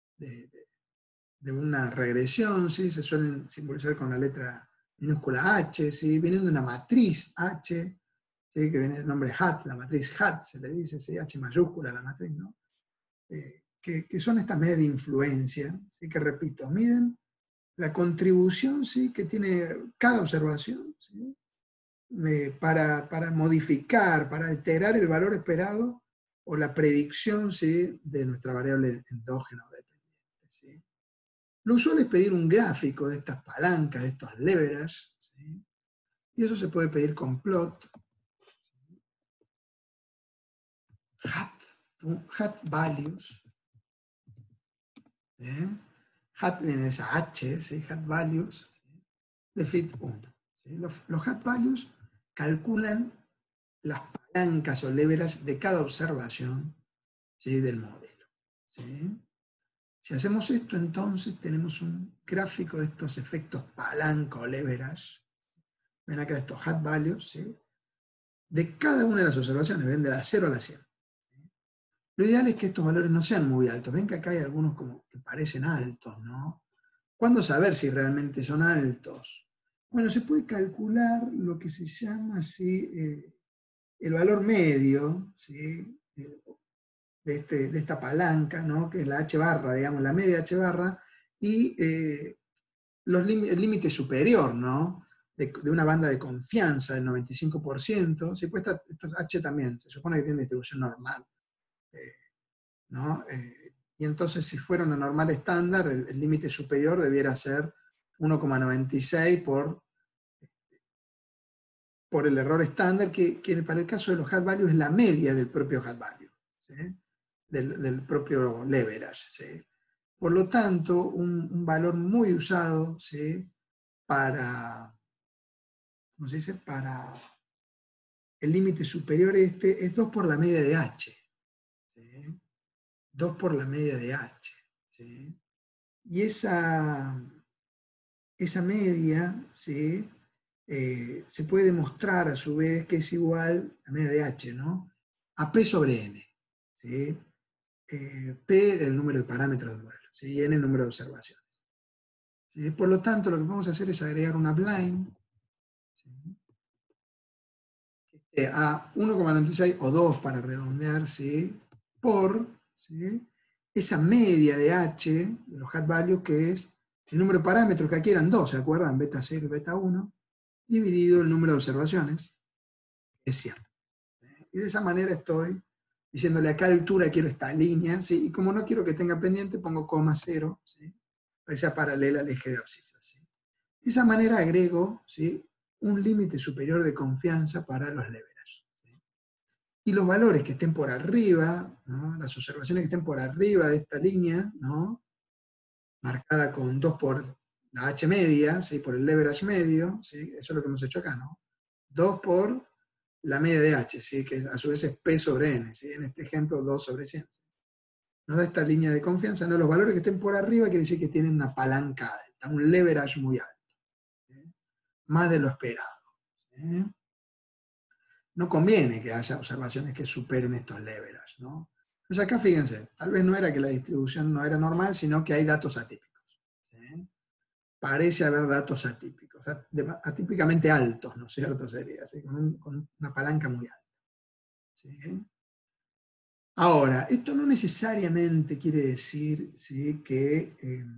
de una regresión, ¿sí? Se suelen simbolizar con la letra minúscula H, ¿sí? Vienen de una matriz H, ¿sí? Que viene del nombre HAT, la matriz HAT se le dice, ¿sí? H mayúscula la matriz, ¿no? Que son estas medidas de influencia, ¿sí? Que repito, miden la contribución, ¿sí? Que tiene cada observación, ¿sí? Para modificar, para alterar el valor esperado o la predicción, ¿sí? De nuestra variable endógena o dependiente, ¿sí? Lo usual es pedir un gráfico de estas palancas, de estos leverage, ¿sí? Y eso se puede pedir con plot, hat values, ¿eh? Hat viene de esa H, ¿sí? Hat values, ¿sí? De fit 1. ¿Sí? Los hat values calculan las palancas o leverage de cada observación, ¿sí? Del modelo, ¿sí? Si hacemos esto, entonces tenemos un gráfico de estos efectos palanca o leverage. Ven acá estos hat values, ¿sí? De cada una de las observaciones, ven de la 0 a la 100. Lo ideal es que estos valores no sean muy altos. Ven que acá hay algunos como que parecen altos, ¿no? ¿Cuándo saber si realmente son altos? Bueno, se puede calcular lo que se llama así, el valor medio, ¿sí? De esta palanca, ¿no? Que es la H barra, digamos, la media H barra, y el límite superior, ¿no? De una banda de confianza del 95%, ¿sí? Pues esto H también, se supone que tiene distribución normal, ¿no? Y entonces si fuera una normal estándar, el límite superior debiera ser 1,96 por el error estándar, que para el caso de los hat values es la media del propio hat value, ¿sí? Del propio leverage, ¿sí? Por lo tanto, un valor muy usado, ¿sí? Para, ¿cómo se dice? Para el límite superior es 2 por la media de H, ¿sí? 2 por la media de H, ¿sí? Y esa media, ¿sí? Se puede demostrar a su vez que es igual, la media de H, ¿no? A P sobre N, ¿sí? P el número de parámetros del modelo, ¿sí? Y N el número de observaciones, ¿sí? Por lo tanto, lo que vamos a hacer es agregar una blind, ¿sí? A 1,96 o 2 para redondear, ¿sí? Por, ¿sí? Esa media de H, de los hat values, que es el número de parámetros, que aquí eran 2, ¿se acuerdan? Beta 0 y beta 1, dividido el número de observaciones, es 100. Y de esa manera estoy diciéndole a cada altura quiero esta línea, ¿sí? Y como no quiero que tenga pendiente, pongo coma 0, ¿sí? Para que sea paralela al eje de abscisas, ¿sí? De esa manera agrego, ¿sí? Un límite superior de confianza para los leverage, ¿sí? Y los valores que estén por arriba, ¿no? Las observaciones que estén por arriba de esta línea, ¿no? Marcada con 2 por la H media, ¿sí? Por el leverage medio, ¿sí? Eso es lo que hemos hecho acá, ¿no? 2 por la media de H, ¿sí? Que a su vez es P sobre N, ¿sí? En este ejemplo 2 sobre 100. Nos da esta línea de confianza, ¿no? Los valores que estén por arriba quiere decir que tienen una palanca alta, un leverage muy alto, ¿sí? Más de lo esperado, ¿sí? No conviene que haya observaciones que superen estos leverage, ¿no? Entonces acá fíjense, tal vez no era que la distribución no era normal, sino que hay datos atípicos, ¿sí? Parece haber datos atípicos. o sea, atípicamente altos, ¿no es cierto? Sería así, con una palanca muy alta. ¿Sí? Ahora, esto no necesariamente quiere decir, ¿sí?, que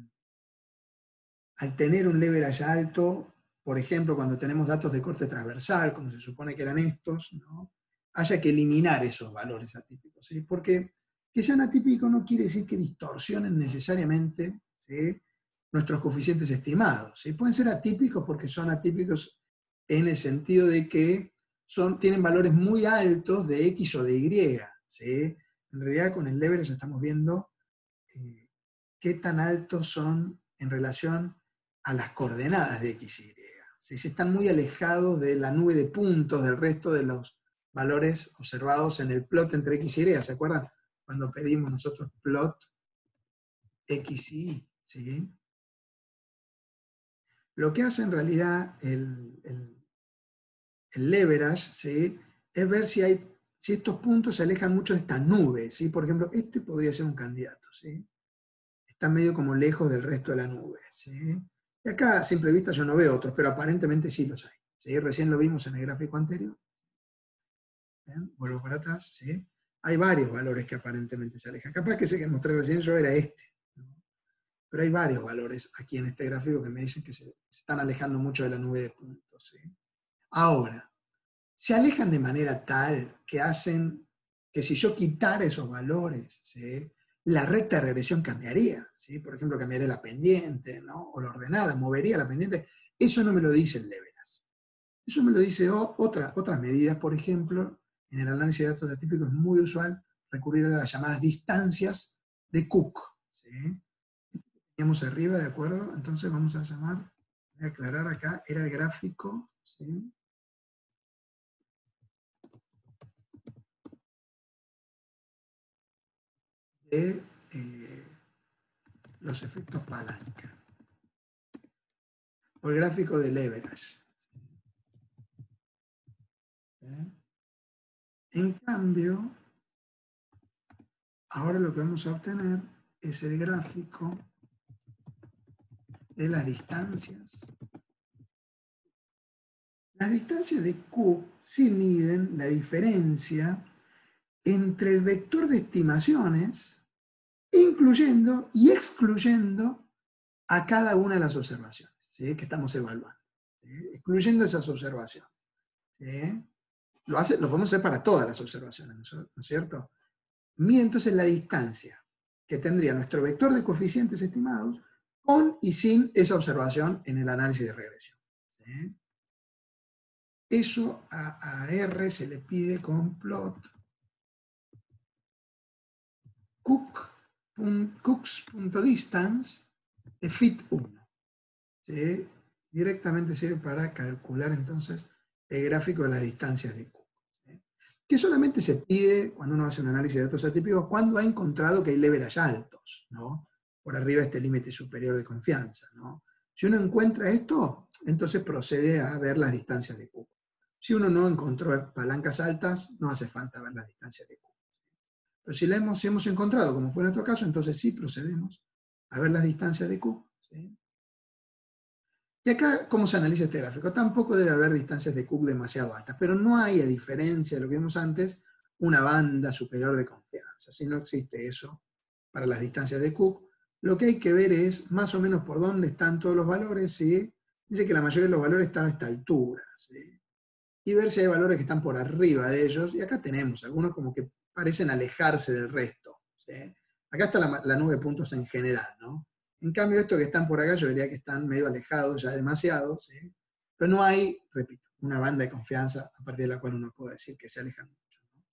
al tener un leverage alto, por ejemplo, cuando tenemos datos de corte transversal, como se supone que eran estos, ¿no?, haya que eliminar esos valores atípicos, ¿sí? Porque que sean atípicos no quiere decir que distorsionen necesariamente, ¿sí?, nuestros coeficientes estimados, ¿sí? Pueden ser atípicos porque son atípicos en el sentido de que tienen valores muy altos de X o de Y, ¿sí? En realidad con el leverage estamos viendo qué tan altos son en relación a las coordenadas de X y Y. ¿Sí? Si están muy alejados de la nube de puntos del resto de los valores observados en el plot entre X y Y. ¿Se acuerdan cuando pedimos nosotros plot X y Y? ¿Sí? Lo que hace en realidad el leverage, ¿sí?, es ver si estos puntos se alejan mucho de esta nube, ¿sí? Por ejemplo, este podría ser un candidato, ¿sí? Está medio como lejos del resto de la nube, ¿sí? Y acá a simple vista yo no veo otros, pero aparentemente sí los hay, ¿sí? Recién lo vimos en el gráfico anterior. ¿Bien? Vuelvo para atrás, ¿sí? Hay varios valores que aparentemente se alejan. Capaz que ese que mostré recién yo era este, ¿no? Pero hay varios valores aquí en este gráfico que me dicen que se están alejando mucho de la nube de puntos, ¿sí? Ahora, se alejan de manera tal que hacen que si yo quitara esos valores, ¿sí?, la recta de regresión cambiaría, ¿sí? Por ejemplo, cambiaría la pendiente, ¿no?, o la ordenada, movería la pendiente. Eso no me lo dice el leverage. Eso me lo dice otras medidas. Por ejemplo, en el análisis de datos atípicos es muy usual recurrir a las llamadas distancias de Cook, ¿sí? Teníamos arriba, ¿de acuerdo? Entonces vamos a llamar, voy a aclarar acá, era el gráfico, ¿sí?, de los efectos palanca, o el gráfico de leverage. En cambio, ahora lo que vamos a obtener es el gráfico de las distancias. Las distancias de Q sí miden la diferencia entre el vector de estimaciones, incluyendo y excluyendo a cada una de las observaciones, ¿sí?, que estamos evaluando, ¿sí?, excluyendo esas observaciones, ¿sí? Lo podemos hacer para todas las observaciones, ¿no es cierto? Mide entonces la distancia que tendría nuestro vector de coeficientes estimados con y sin esa observación en el análisis de regresión, ¿sí? Eso a R se le pide con plot cooks.distance de fit 1. ¿Sí? Directamente sirve para calcular entonces el gráfico de las distancias de Cook, ¿sí?, que solamente se pide cuando uno hace un análisis de datos atípicos cuando ha encontrado que hay leverage altos, ¿no?, por arriba de este límite superior de confianza, ¿no? Si uno encuentra esto, entonces procede a ver las distancias de Cook. Si uno no encontró palancas altas, no hace falta ver las distancias de Cook. Pero si hemos encontrado, como fue nuestro caso, entonces sí procedemos a ver las distancias de Cook, ¿sí? Y acá, ¿cómo se analiza este gráfico? Tampoco debe haber distancias de Cook demasiado altas, pero no hay, a diferencia de lo que vimos antes, una banda superior de confianza. Si no existe eso para las distancias de Cook, lo que hay que ver es más o menos por dónde están todos los valores, ¿sí? Dice que la mayoría de los valores están a esta altura, ¿sí?, y ver si hay valores que están por arriba de ellos, y acá tenemos algunos como que parecen alejarse del resto, ¿sí? Acá está la nube de puntos en general, ¿no? En cambio, estos que están por acá, yo diría que están medio alejados ya demasiado, ¿sí? Pero no hay, repito, una banda de confianza a partir de la cual uno puede decir que se alejan mucho, ¿no?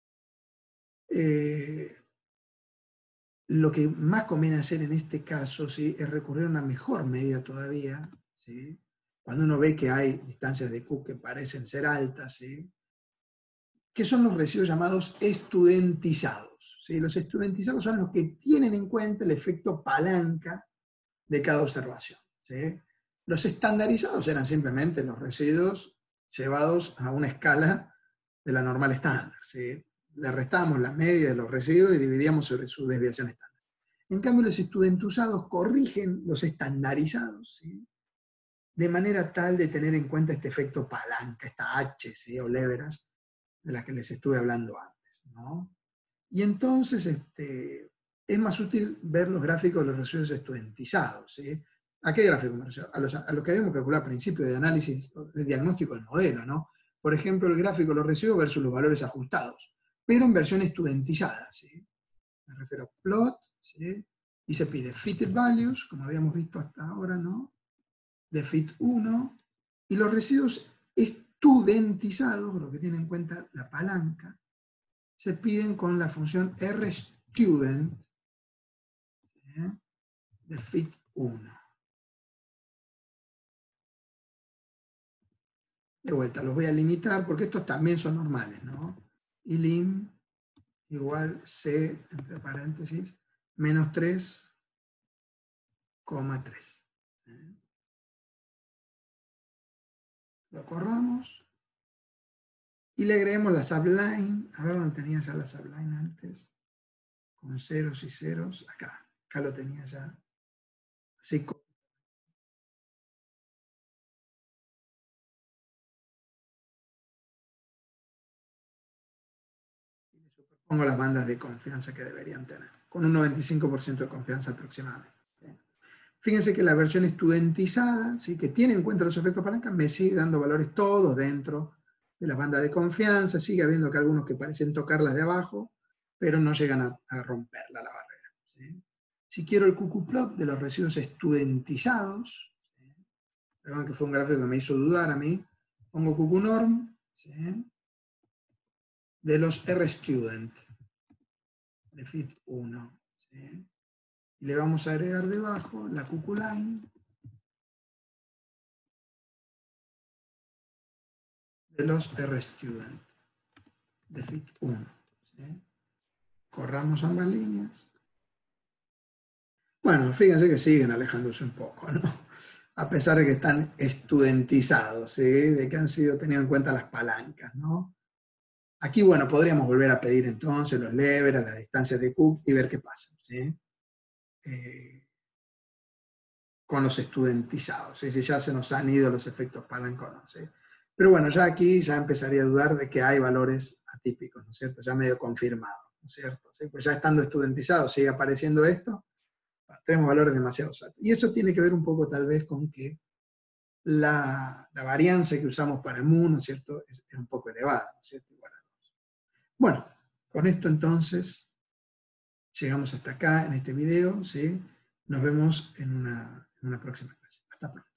Lo que más conviene hacer en este caso, ¿sí?, es recurrir a una mejor medida todavía, ¿sí?, cuando uno ve que hay distancias de Cook que parecen ser altas, ¿sí?, que son los residuos llamados estudentizados, ¿sí? Los estudentizados son los que tienen en cuenta el efecto palanca de cada observación, ¿sí? Los estandarizados eran simplemente los residuos llevados a una escala de la normal estándar, ¿sí? Le restábamos la media de los residuos y dividíamos sobre su desviación estándar. En cambio, los estudentusados corrigen los estandarizados, ¿sí?, de manera tal de tener en cuenta este efecto palanca, esta H, ¿sí? O leverage, de la que les estuve hablando antes, ¿no? Y entonces es más útil ver los gráficos de los residuos estudentizados, ¿sí? ¿A qué gráfico me refiero? A los que habíamos calculado al principio de análisis, de diagnóstico del modelo, ¿no? Por ejemplo, el gráfico de los residuos versus los valores ajustados, pero en versión estudentizada, ¿sí? Me refiero a plot, ¿sí? Y se pide fitted values, como habíamos visto hasta ahora, ¿no? De fit 1, y los residuos estudentizados, lo que tiene en cuenta la palanca, se piden con la función rstudent, ¿sí? De fit 1. De vuelta, los voy a limitar porque estos también son normales, ¿no? Y lim igual c, entre paréntesis, menos 3,3. Lo corramos y le agregamos la subline. A ver dónde tenía ya la subline antes. Con ceros y ceros. Acá lo tenía ya. Así como pongo las bandas de confianza que deberían tener, con un 95% de confianza aproximadamente. Fíjense que la versión estudentizada, ¿sí? Que tiene en cuenta los efectos palanca, me sigue dando valores todos dentro de las bandas de confianza, sigue habiendo que algunos que parecen tocarlas de abajo, pero no llegan a romperla la barrera, ¿sí? Si quiero el QQ-plot de los residuos estudentizados, ¿sí? Perdón que fue un gráfico que me hizo dudar a mí, pongo QQ-norm, ¿sí? De los RStudent, de fit 1, ¿sí? Y le vamos a agregar debajo la QQ-line de los RStudent, de fit 1, ¿sí? Corramos ambas líneas. Bueno, fíjense que siguen alejándose un poco, ¿no? A pesar de que están estudentizados, ¿sí? De que han sido tenido en cuenta las palancas, ¿no? Aquí, bueno, podríamos volver a pedir entonces los levers, las distancias de Cook y ver qué pasa, ¿sí? Con los estudentizados, ¿sí? Si ya se nos han ido los efectos palanca o no, ¿sí? Pero bueno, ya aquí ya empezaría a dudar de que hay valores atípicos, ¿no es cierto? Ya medio confirmado, ¿no es cierto? ¿Sí? Pues ya estando estudentizado sigue apareciendo esto, tenemos valores demasiado altos. Y eso tiene que ver un poco tal vez con que la varianza que usamos para el mu, ¿no es cierto?, es un poco elevada, ¿no es cierto? Igual a 2. Bueno, con esto entonces llegamos hasta acá en este video, ¿sí? Nos vemos en una próxima clase. Hasta pronto.